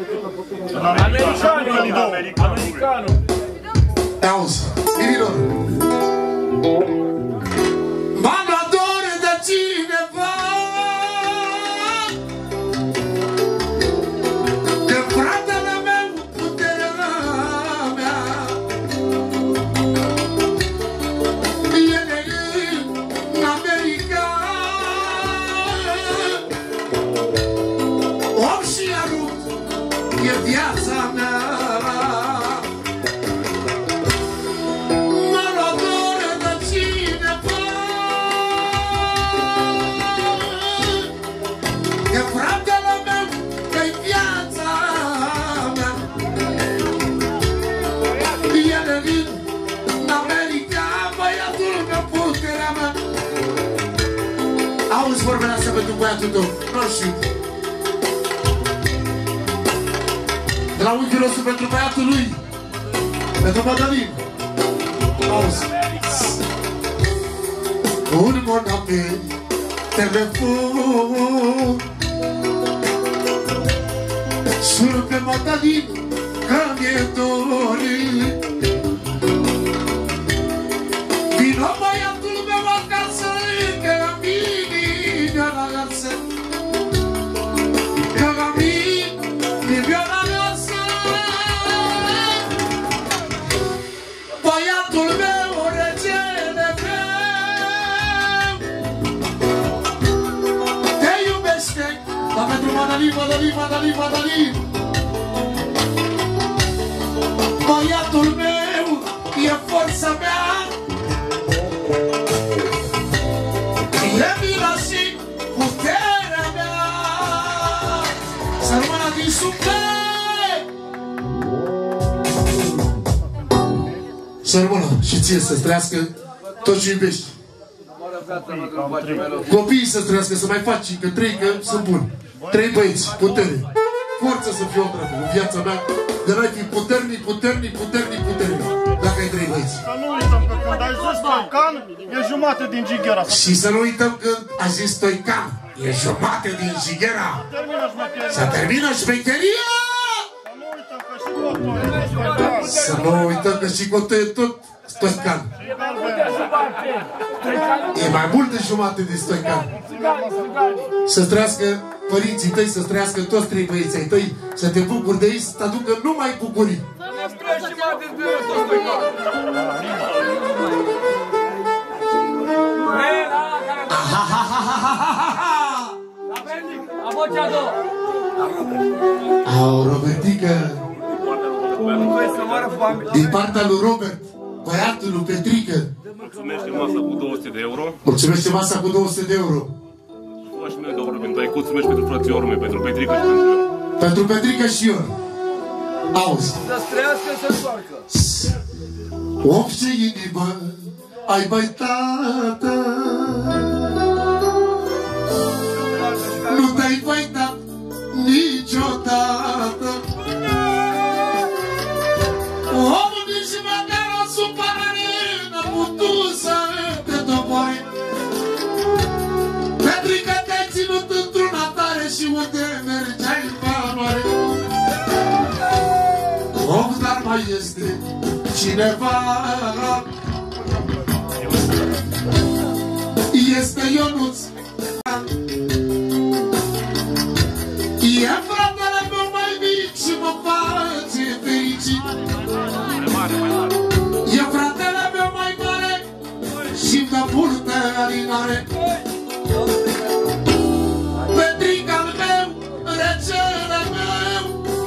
Americanul. Auzi, Irilor. M-am ador de cineva, de fratele meu, puterea mea. Auzi vorbele astea pentru băiatul tău. Nu știu. De la unchiul nostru pentru băiatul lui. Pentru Mădălin. Auzi. Un mon pe telefon. Sună pe Mădălin că mi-e dorit. Vino băiatul meu acasă, că la mine acasă, că la mine acasă. Băiatul meu, regele meu, te iubește. Dar pentru Mădălin, Mădălin, Mădălin, Mădălin. Băiatul meu e forța mea, e mila și puterea mea. Să rămână din suflet. Să rămână și ție să-ți trăiască tot ce iubești. Copiii să-ți trăiască, să mai faci încă trei, că sunt buni. Trei băieți, putere. Forță să fie o treabă în viața mea. De n-ai fi puternic, puternic, puternic, puternic. Dacă ai trei băieți. Să nu uităm că când ai zis Stoican, e jumate din Jighera. Și să nu uităm că ai zis Stoican, e jumate din Jighera. Să termină șmecheria! Să nu uităm că și Cotul e tot Stoican. E mai mult de jumate din Stoican. Să-ți trăiască părinții tăi, să-ți trăiască toți trei băieții tăi, să te bucuri de ei, să te aducă numai bucurii. Au, Robertică, din partea lui Robert, băiatul lui Petrică. Mulțumește masa cu două sute de euro. Mulțumește masa cu două sute de euro. Și mie două euro pentru Aicuț, mulțumești pentru frățiorul meu, pentru Petrică și pentru eu. Pentru Petrică și eu. Auzi. Să-ți trăiască, să-ți soarcă. Orice inimă ai, băi, tată, nu te-ai văitat niciodată. Omul nici măcar o supărare n-a putut să te doboare. Petrică te-ai ținut într-una tare și unde mergeai în valoare. Om, dar mai este cineva. Este Ionuț. E fratele meu mai mic și mă face fericit. E fratele meu mai mare și-mi dă multă alinare. Petrica-l meu, regele meu,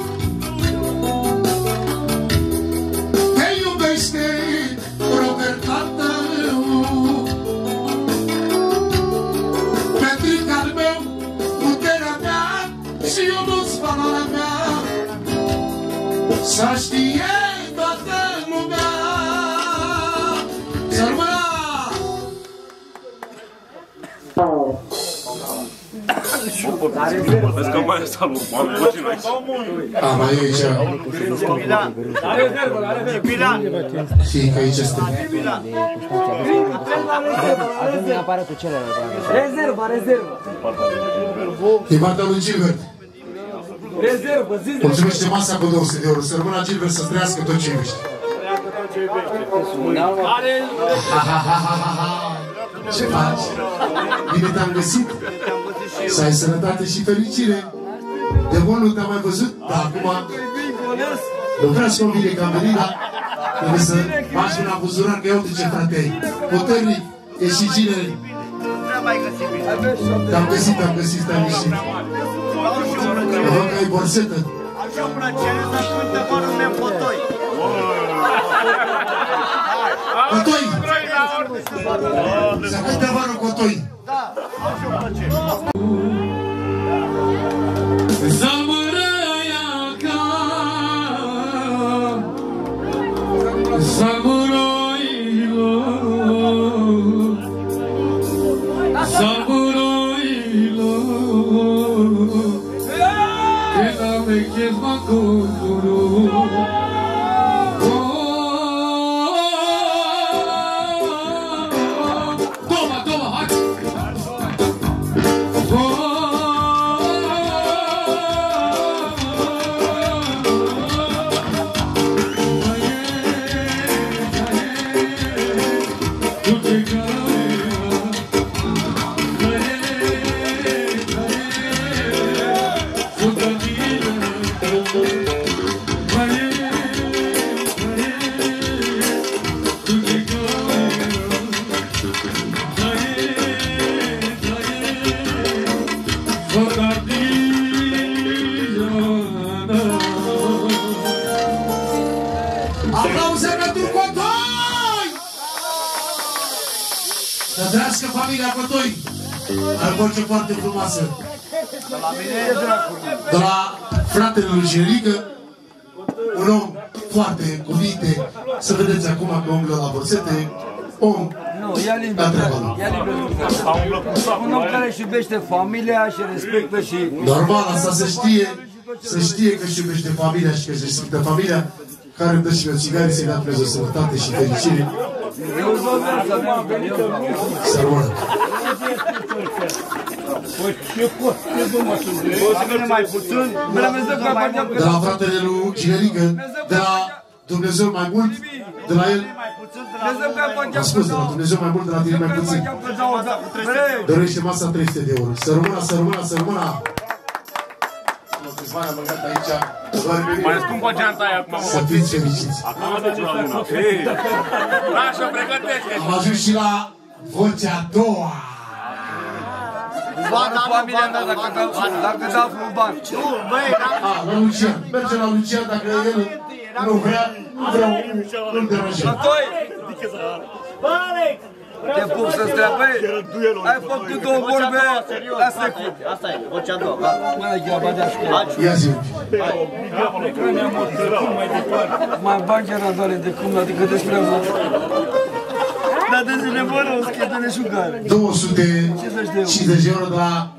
te iubește Robert tatăl. Petrica-l meu, puterea mea și Ionuț valoarea mea. Să știe toată lumea. Să rămână! Vezi că mai este alul, am puțin aici. A, mai e aici. Fie că aici este. Adă-mi aparatul celălalt. Rezerva, rezerva. Din partea lui Gilbert. Rezervă, zi. Mulțumește masa cu două sute de euro. Să rămână Gilbert să trăiască tot ce iubește. Ce faci? Bine te-am găsit? Să ai sănătate și fericire. De mult nu te-am mai văzut, dar acum nu vreau să mă bine că am venit, dar trebuie să faci un abuzurar, că eu de ce frate ai. Puternic, ești și gineri. Te-am găsit, te-am găsit, te-am găsit. Mă văd că ai borsetă. Așa plăcere să cânte mărul meu Potoi. Cotoi! Să cânte mărul Cotoi. Da, așa plăcere. Samurai, peches macunduru. Toma, toma, hai! Drăgească familia Cotoi, are voce foarte frumoasă. De la fratele lui Generică, un om foarte cu minte. Să vedeți acum că umblă la borsete, om ia liber, ia liber. Un om care își iubește familia și respectă și... Normal, asta să știe, să știe că își iubește familia și că își respectă familia, care îmi dă și pe țigari să-i dea Dumnezeu sănătate și fericire. Să rămână. De la fratele lui Generică, de la Dumnezeu mai mult, de la el, am spus, de la Dumnezeu mai mult, de la tine mai puțin. Dorește masa trei sute de euro. Să rămână, să rămână, să rămână. Mai scumpă geanta aia acum. Să fiți fericiți. Lasă, pregătește. Am ajuns și la vocea a doua. Doar familia mea dacă dă aflu un ban. A, la Lucian. Merge la Lucian dacă el nu vrea, nu vreau, nu-l deranjăm. Te pup să-ți treabă? Ai făcut două vorbe, lasă-i cu. Asta e, vocea a doua. Mă, gheaba de așa. Ia zi. Mai bani era doare de cum, adică despre mult. Dar de zile bă rău, schete de șugare. două sute cincizeci de euro de la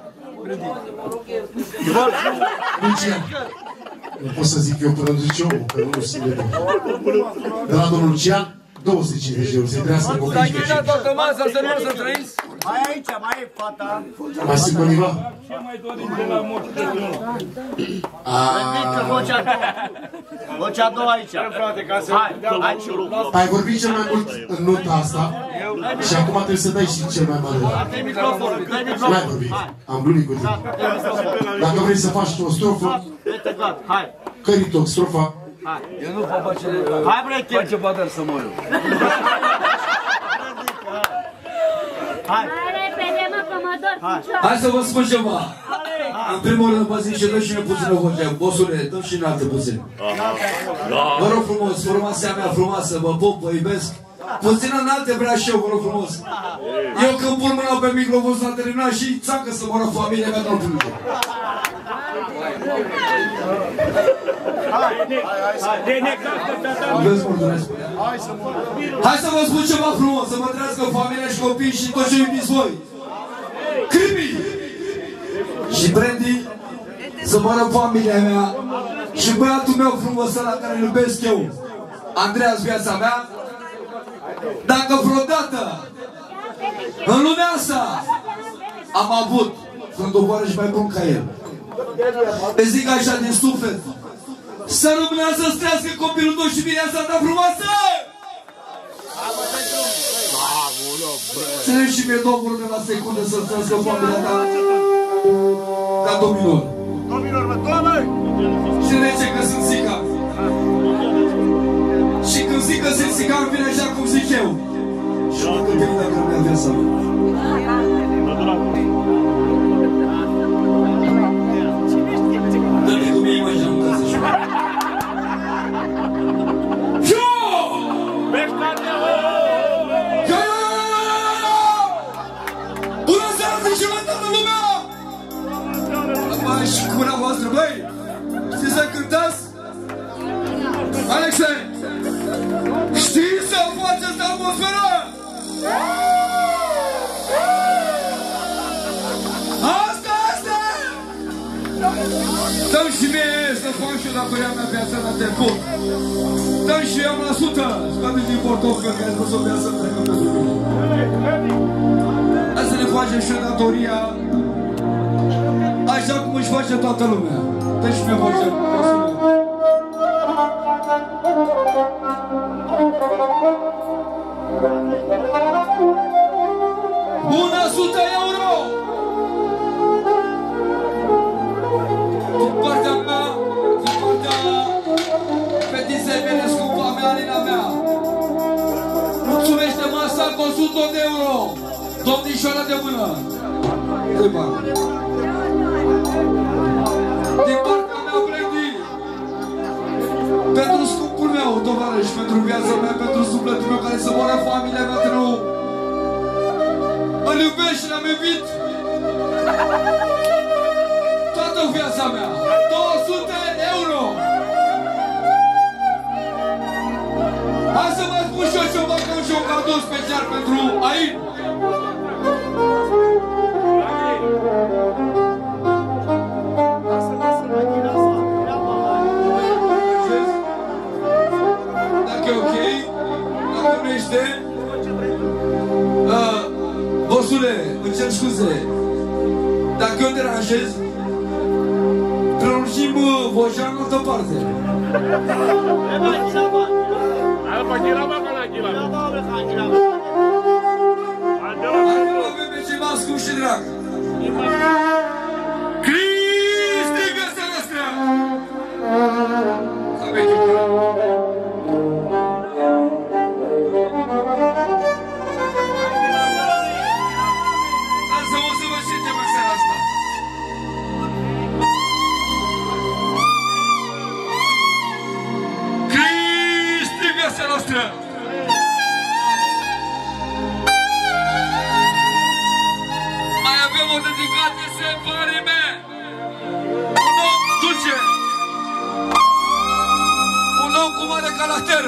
Lucian. Nu pot să zic eu până zice omul, că nu se vede. De la domnul Lucian, două sute cincizeci de euro, să-i trească copiii. S-a ghidat toată masa, să nu să trăiți? Mai aici, mai e fata. Mai sunt coniva? Ce mai dorim de la moștele? Repet că vocea a doua. Vocea a doua aici. Hai, hai. Ai vorbit cel mai mult în nota asta și acum trebuie să dai și cel mai mare. Dai microfonul, dai microfonul. N-ai vorbit, am glumit cu tine. Dacă vrei să faci o strofă, hai. Căritoc, strofa. Eu nu fac face... Hai, breche! Face badar să mă eu. Hai! Hai să vă spun ceva. În primul rând vă zic și dă și ne puțină vocea. Bosule, dă și înalte puțin. Vă rog frumos, frumoasea mea frumoasă, vă pup, vă iubesc. Puțin înalte vrea și eu, vă rog frumos. Eu când pun mâna pe microfon s-a terminat și țacă să mă rog familia mea de-o plângă. Hai să vă spun ceva frumos, să vă trăiască familia și copiii și tot ce iubiți voi. Cribi și Brandy, să mă rog familia mea și băiatul meu frumos ăla care îl iubesc eu, Andreas, viața mea. Dacă vreodată în lumea asta am avut când o și mai bun ca el, îți zic așa din suflet, să rămână să-ți trăiască copilul tău și viața ta frumoasă! Ține și mie două vorbe la secundă să-ți trăiască familia ta ca domnilor. Domnilor, mă, doamne! Și de ce că sunt zica? Și când zic că sunt zica, îmi vine așa cum zic eu. Și nu că vine dacă nu viața mea. Dă-ne cu mine mai și-am casă și mea. Bună seara, zice la toată lumea! Băi, și cura voastră, băi! Știți să cântați? Alexe! Știți să faceți atmosferă? Asta, asta! Dăm și mie să datoria mea viața la telefon. Dă-mi și eu la sută. Scoate-mi din portofel că ai spus o viață întreagă pentru mine. Hai să ne facem și datoria așa cum își face toată lumea. Dă-și mi-o facem. Una sută euro! Din partea mea, din partea fetiței mele, scumpa mea, Alina mea. Mulțumește masa cu o sută de euro! Domnișoara de mână! De bani! Din partea mea, Brady! Pentru scumpul meu, tovarăș, pentru viața mea, pentru sufletul meu, care să moară familia mea, nu. Îl iubesc și l-am iubit toată viața mea. două sute euro! Hai să vă spun și eu și-o băgăm și un cadou special pentru Ain. Dacă e ok, dacă nu ești, uh, bosule, îmi cer scuze. Dacă eu deranjez, prelungim uh, vocea în altă parte. Avem pe ceva scump și drag. Cristi, viața noastră! Avem ceva. Lasă-mă să vă ședem în seara asta. Cristi, viața noastră! Mai avem o dedicație separii mea. Un om dulce. Un om cu mare caracter.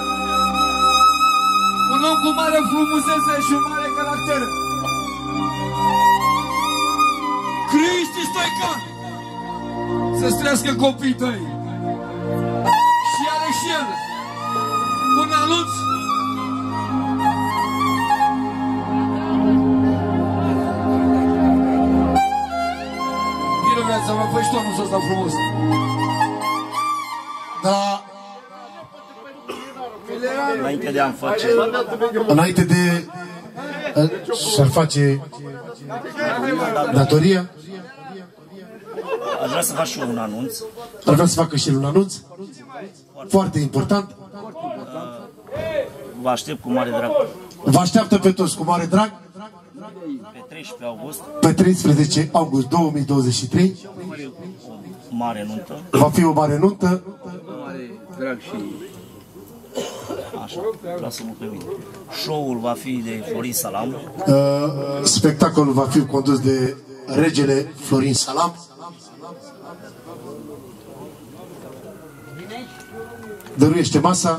Un om cu mare frumusețe și un mare caracter. Cristi Stoican. Să-ți trăiască copiii tăi. Și are și el un anunț. Vino viața mea, fă-și tu anunțul ăsta frumos. Da. Înainte de a-mi face... Înainte de să-l face datoria, aș vrea să fac și eu un anunț. ar vrea să facă și el un anunț foarte important. Vă aștept cu mare drag. Vă așteaptă pe toți cu mare drag Pe treisprezece august, pe treisprezece august două mii douăzeci și trei. o mare nuntă. Va fi o mare nuntă. Mare drag și... Așa, lasă-mă pe mine. Show-ul va fi de Florin Salam. Uh, spectacolul va fi condus de regele Florin Salam. Dăruiește masa.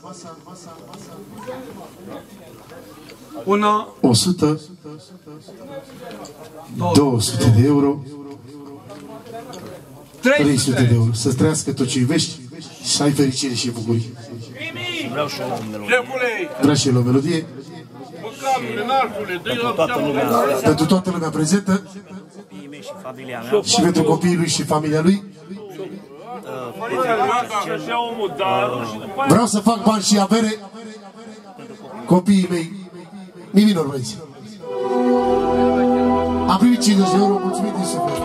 Una, o sută, două sute de euro, trei sute de euro. Să-ți trăiască tot ce iubești și să ai fericire și bucurii. Vreau și o melodie. Vreau și el o melodie. Pentru toată lumea. Pentru toată lumea prezentă. Copiii mei și familia mea. Și pentru copiii lui și familia lui. Vreau să fac bani și avere. Copiii mei. Nimic normal aici. Am primit cincizeci de euro. Mulțumim din suflet.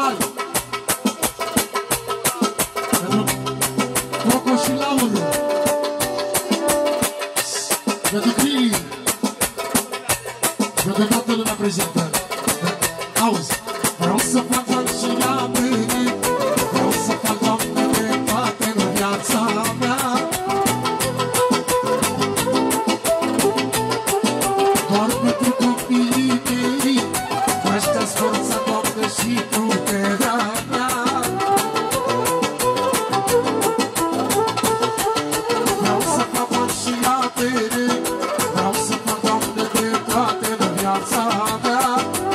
Coco și laudă. prezintă. Auzi, vreau să fac bani și la mâine, vreau să fac Doamne de toate în viața mea. Doar pentru copiii mei, aștept forța, Doamne, și puterea mea. Vreau să fac bani și la mâine, vreau să fac Doamne de toate în viața mea.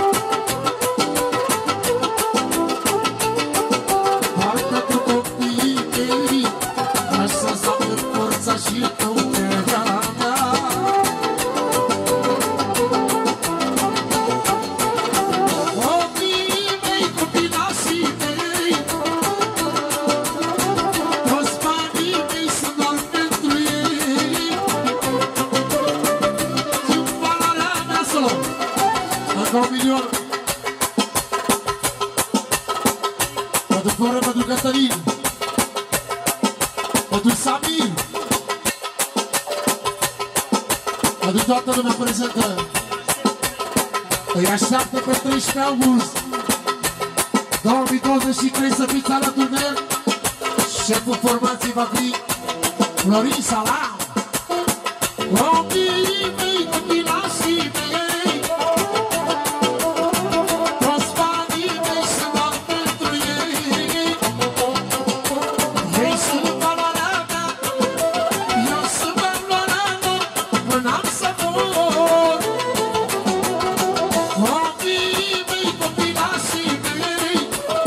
Doar pentru copiii mei, aștept forța și puterea mea. Copiii mei, copilașii mei, toți banii mei sunt doar pentru ei. Sunt valoarea mea solo. Încă un milion. Pentru Floră, pentru Cătălin, pentru Samir, pentru toată lumea prezentă. Îi așteaptă pe treisprezece august două mii douăzeci și trei să fiți alături de el. Șeful formației va fi Florin Salam. Copiii mei, copilașii mei, toți banii mei sunt doar pentru ei. Ei sunt valoarea mea, eu sunt valoarea lor, până am să mor. Copiii mei, copilașii mei,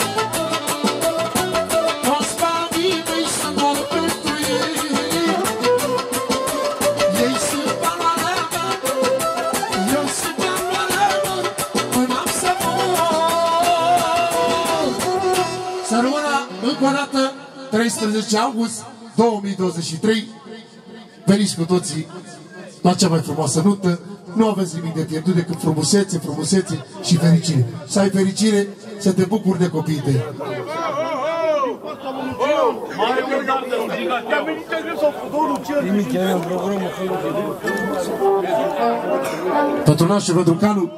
toți banii mei sunt doar pentru ei. Ei sunt valoarea mea, eu sunt valoarea lor, până am să mor. Să rămână încă o dată treisprezece august două mii douăzeci și trei. Veniți cu toții la cea mai frumoasă nuntă. Nu aveți nimic de pierdut decât frumusețe, frumusețe și fericire. Să ai fericire, să te bucuri de copiii tăi. Pentru nașul, pentru Calu.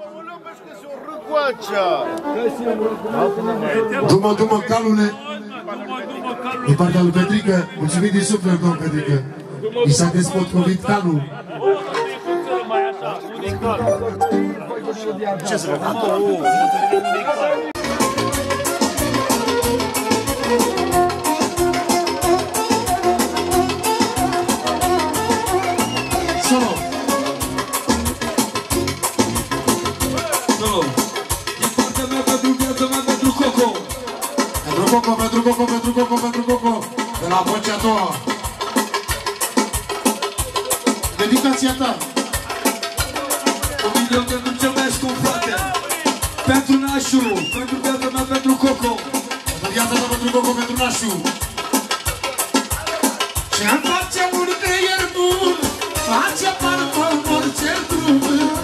Dumă, dumă, Calule. Din partea lui Petrică. Mulțumim din suflet, domnul Petrică. I s-a despotcovit Calu. Ce să fac? Solo. Solo. Din partea mea pentru viața mea, pentru Coco. Pentru Coco, pentru Coco, pentru Coco, pentru Coco. De la vocea a doua. Dedicația ta. Un milion pentru cel mai scump, frate. Pentru nașul, pentru viața mea, pentru Coco. Pentru viața ta, pentru Coco, pentru nașul. Ce-am face un creier bun, face parcă orice drum.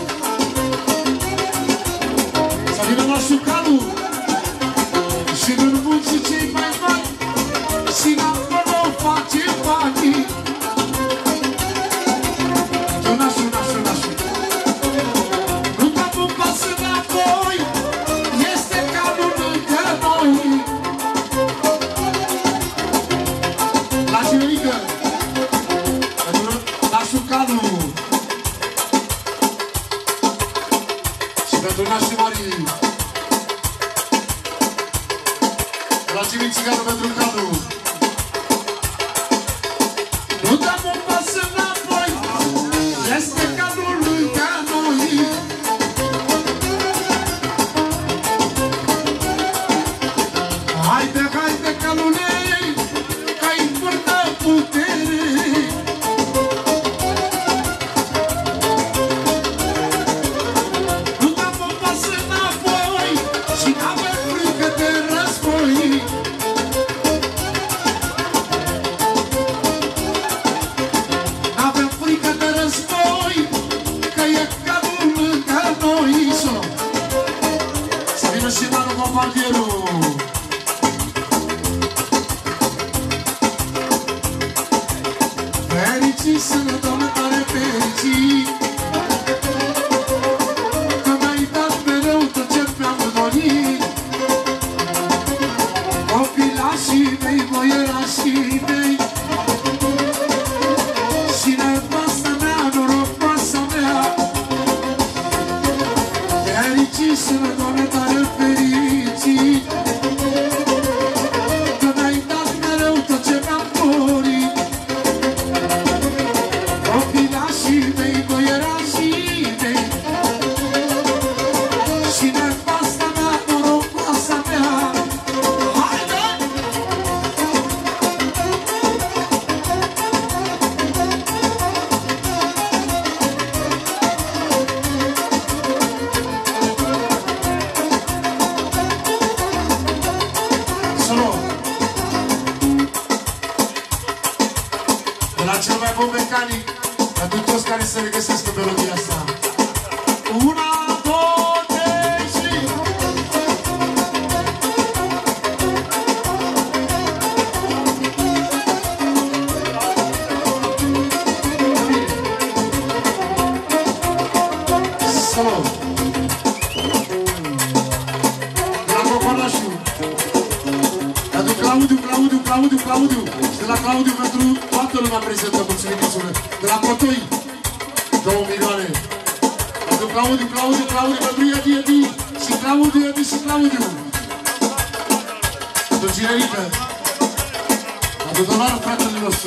Să vină nașul Calu. Și nu-l munci cei mai mari, și n-acolo face banii. Nașul, nașul, nașul. Nu dăm un pas înapoi, este Calul lângă noi. La Cimerică, nașul Calu. Și pentru nașul Marii. La Cimerică, pentru Calu. Nu dăm un pas înapoi, este Calul lângă noi. Haide, haide, Calule, că-i multă putere. Nu dăm un pas înapoi și n-avem frică de război. Avem frică de război, că e Calul lângă noi. Să vină și Manu Bombardierul. Fericit sunt, Doamne, tare fericit, că mi-ai boierașii mei și nevasta mea, norocoasa mea, fericiți-mă, Doamne, tare fericit, că mi-ai dat mereu tot ce mi-am dorit. Copilașii mei, boierașii mei și nevasta mea, norocoasa mea. De la cel mai bun mecanic, pentru toți care se regăsesc în melodia asta. Una, două, trei și... Solo. De la Coconașu. Pentru Claudiu, Claudiu, Claudiu, Claudiu. De la Claudiu pentru toată lumea prezentă, mulțumim, mulțumim. De la Cotoi, două milioane. Pentru Claudiu, Claudiu, Claudiu, pentru Edi, Edi. Și Claudiu, Edi și Claudiu. Pentru Ginerică. Pentru dolarul fratele nostru.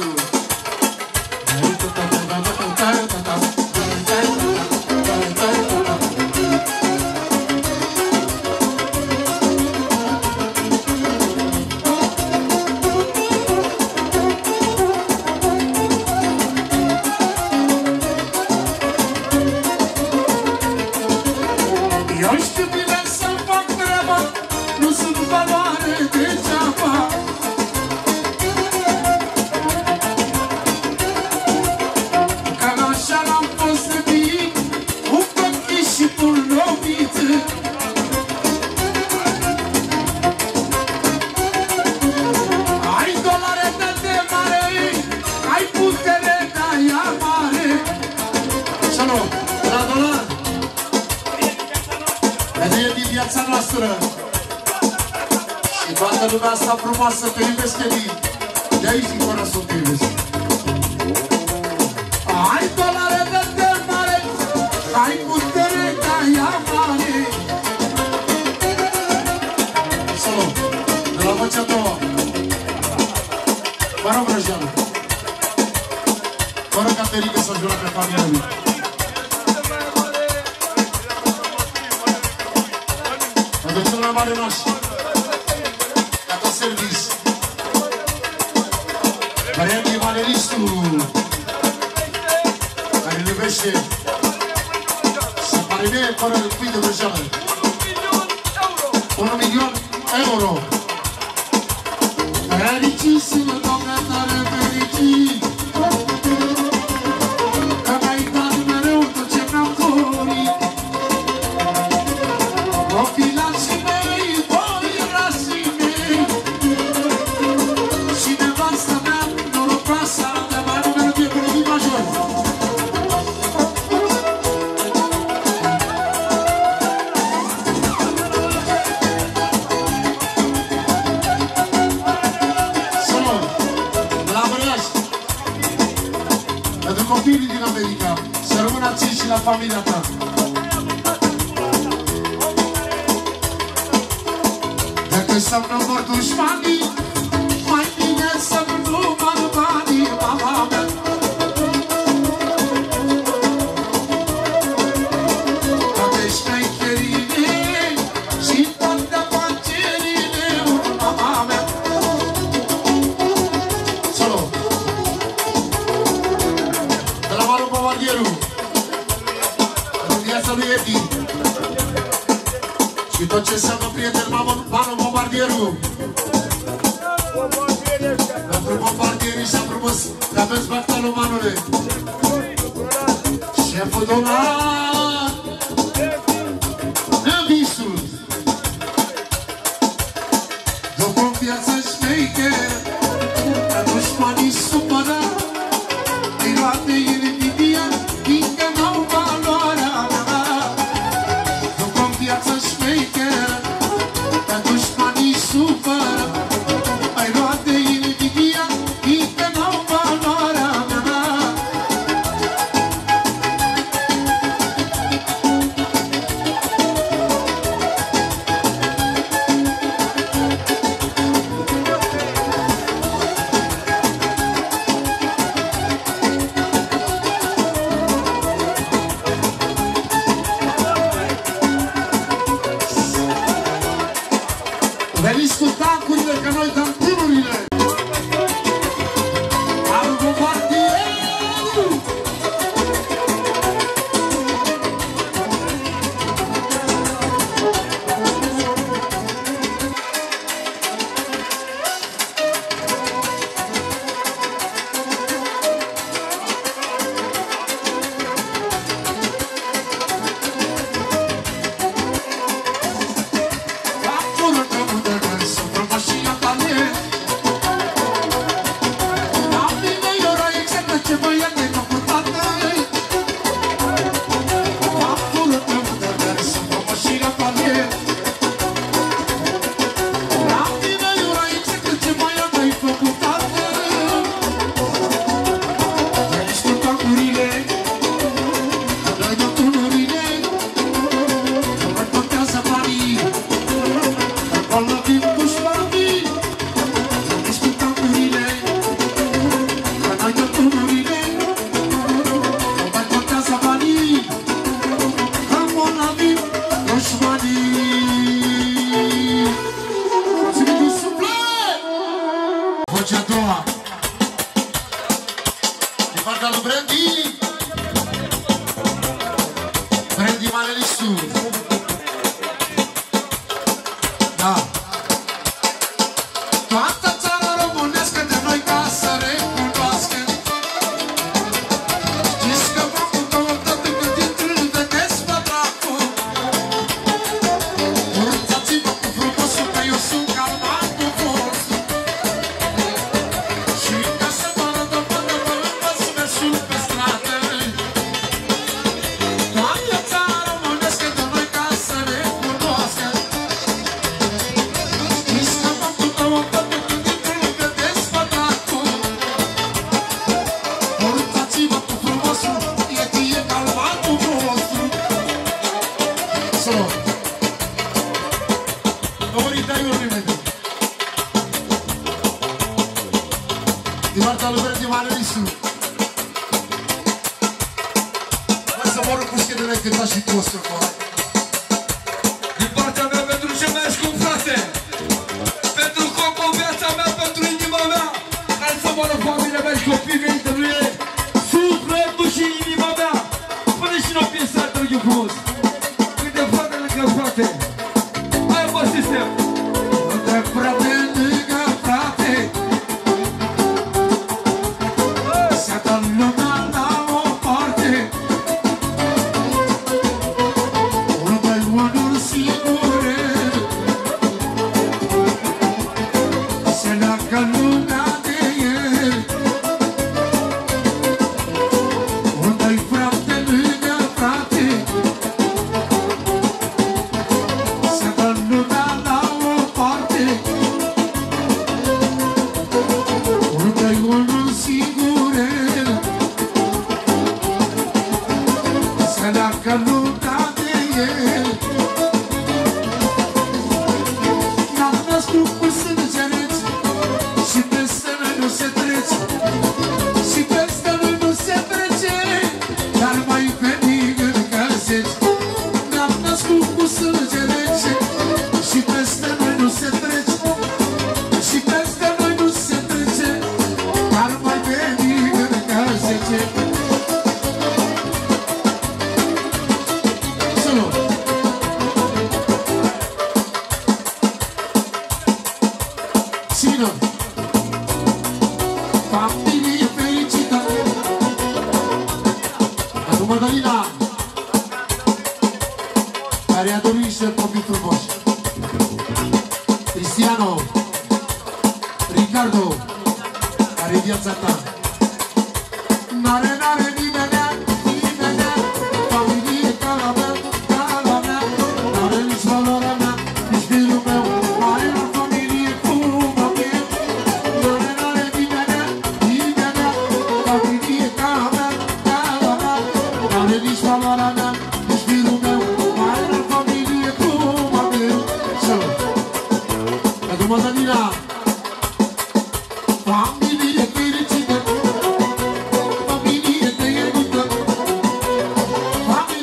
Eu știu bine să-mi fac treaba, nu sunt valoare degeaba. Că așa l-am fost de mic, un copil și pulnovit. Ai dolare de mare, ai putere de-aia mare. Salut, la dolar! Că e din viața noastră și toată lumea asta frumoasă te iubesc, Edi. De aici din corazon te iubesc. Ai dolare de te mare, ai putere de-aia mare. Salut! De la vocea a doua. Mă rog, Răjeană. Fără ca Terică să jură pe familia lui. De cel mai mare naș, Tata Servis, Marian Manelistu, care îl iubește, să pare mie fără pui de vrăjeală. Un milion euro. Fericiți-mă, Doamne, tare fericit, că mi-ai dat mereu tot ce mi-am dorit. Copilașii mei, boierașii mei și nevasta mea, norocoasa mea, mai are o melodie cu lovit major. Salut! De la Băreaști, pentru copiii din America, să rămână ții și la familia ta. Dacă să-mi mor dușmanii, mai bine să-mi număr banii, mama mea. Toate șmecherile și toate afacerile, mama mea. Salut! De la Manu Bombardieru, în viața lui Edi. Și tot ce înseamnă prieten, Manu Bombardieru. Pentru bombardierii și-a frumos, te aveți bactalul, Manule. Șeful dolar, în visul. După viața șmecher, că dușmanii supără, îi luate invidia, fiindcă n-au valoarea mea. După viața șmecher, că dușmanii supără, ai luat de Veniți cu tancurile, că noi dăm tunurile. Al bombardierul.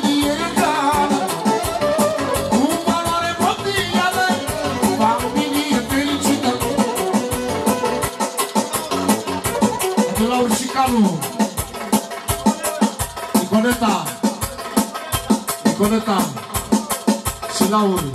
Family Lauru, Nicoleta, Nicoleta și Lauru,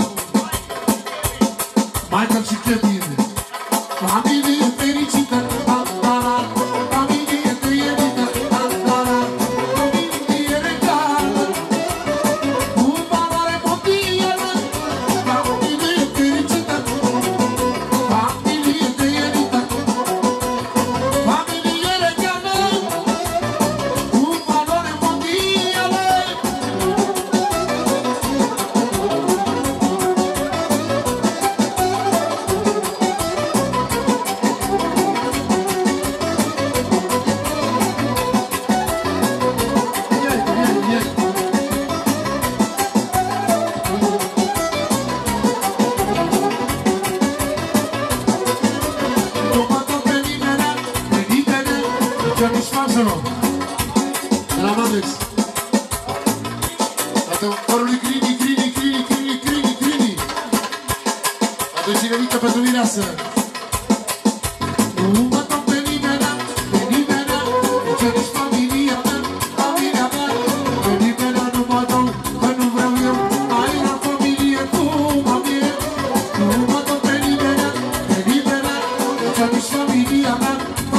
Michael și Kevin. Familie fericită, ta-ta-ra, familie trăierită, ta-ta-ra, familie regală, cu valoare mondială, familie fericită, familie trăierită, familie regală, cu valoare mondială. Pentru mireasă. Nu mă tot pe nimeni, pe nimeni, ce nici familia mea, familia mea, pe nimeni nu mă dau, că nu vreau eu, mai la familie cum am eu. Nu mă tot pe nimeni, pe nimeni, ce nici familia mea,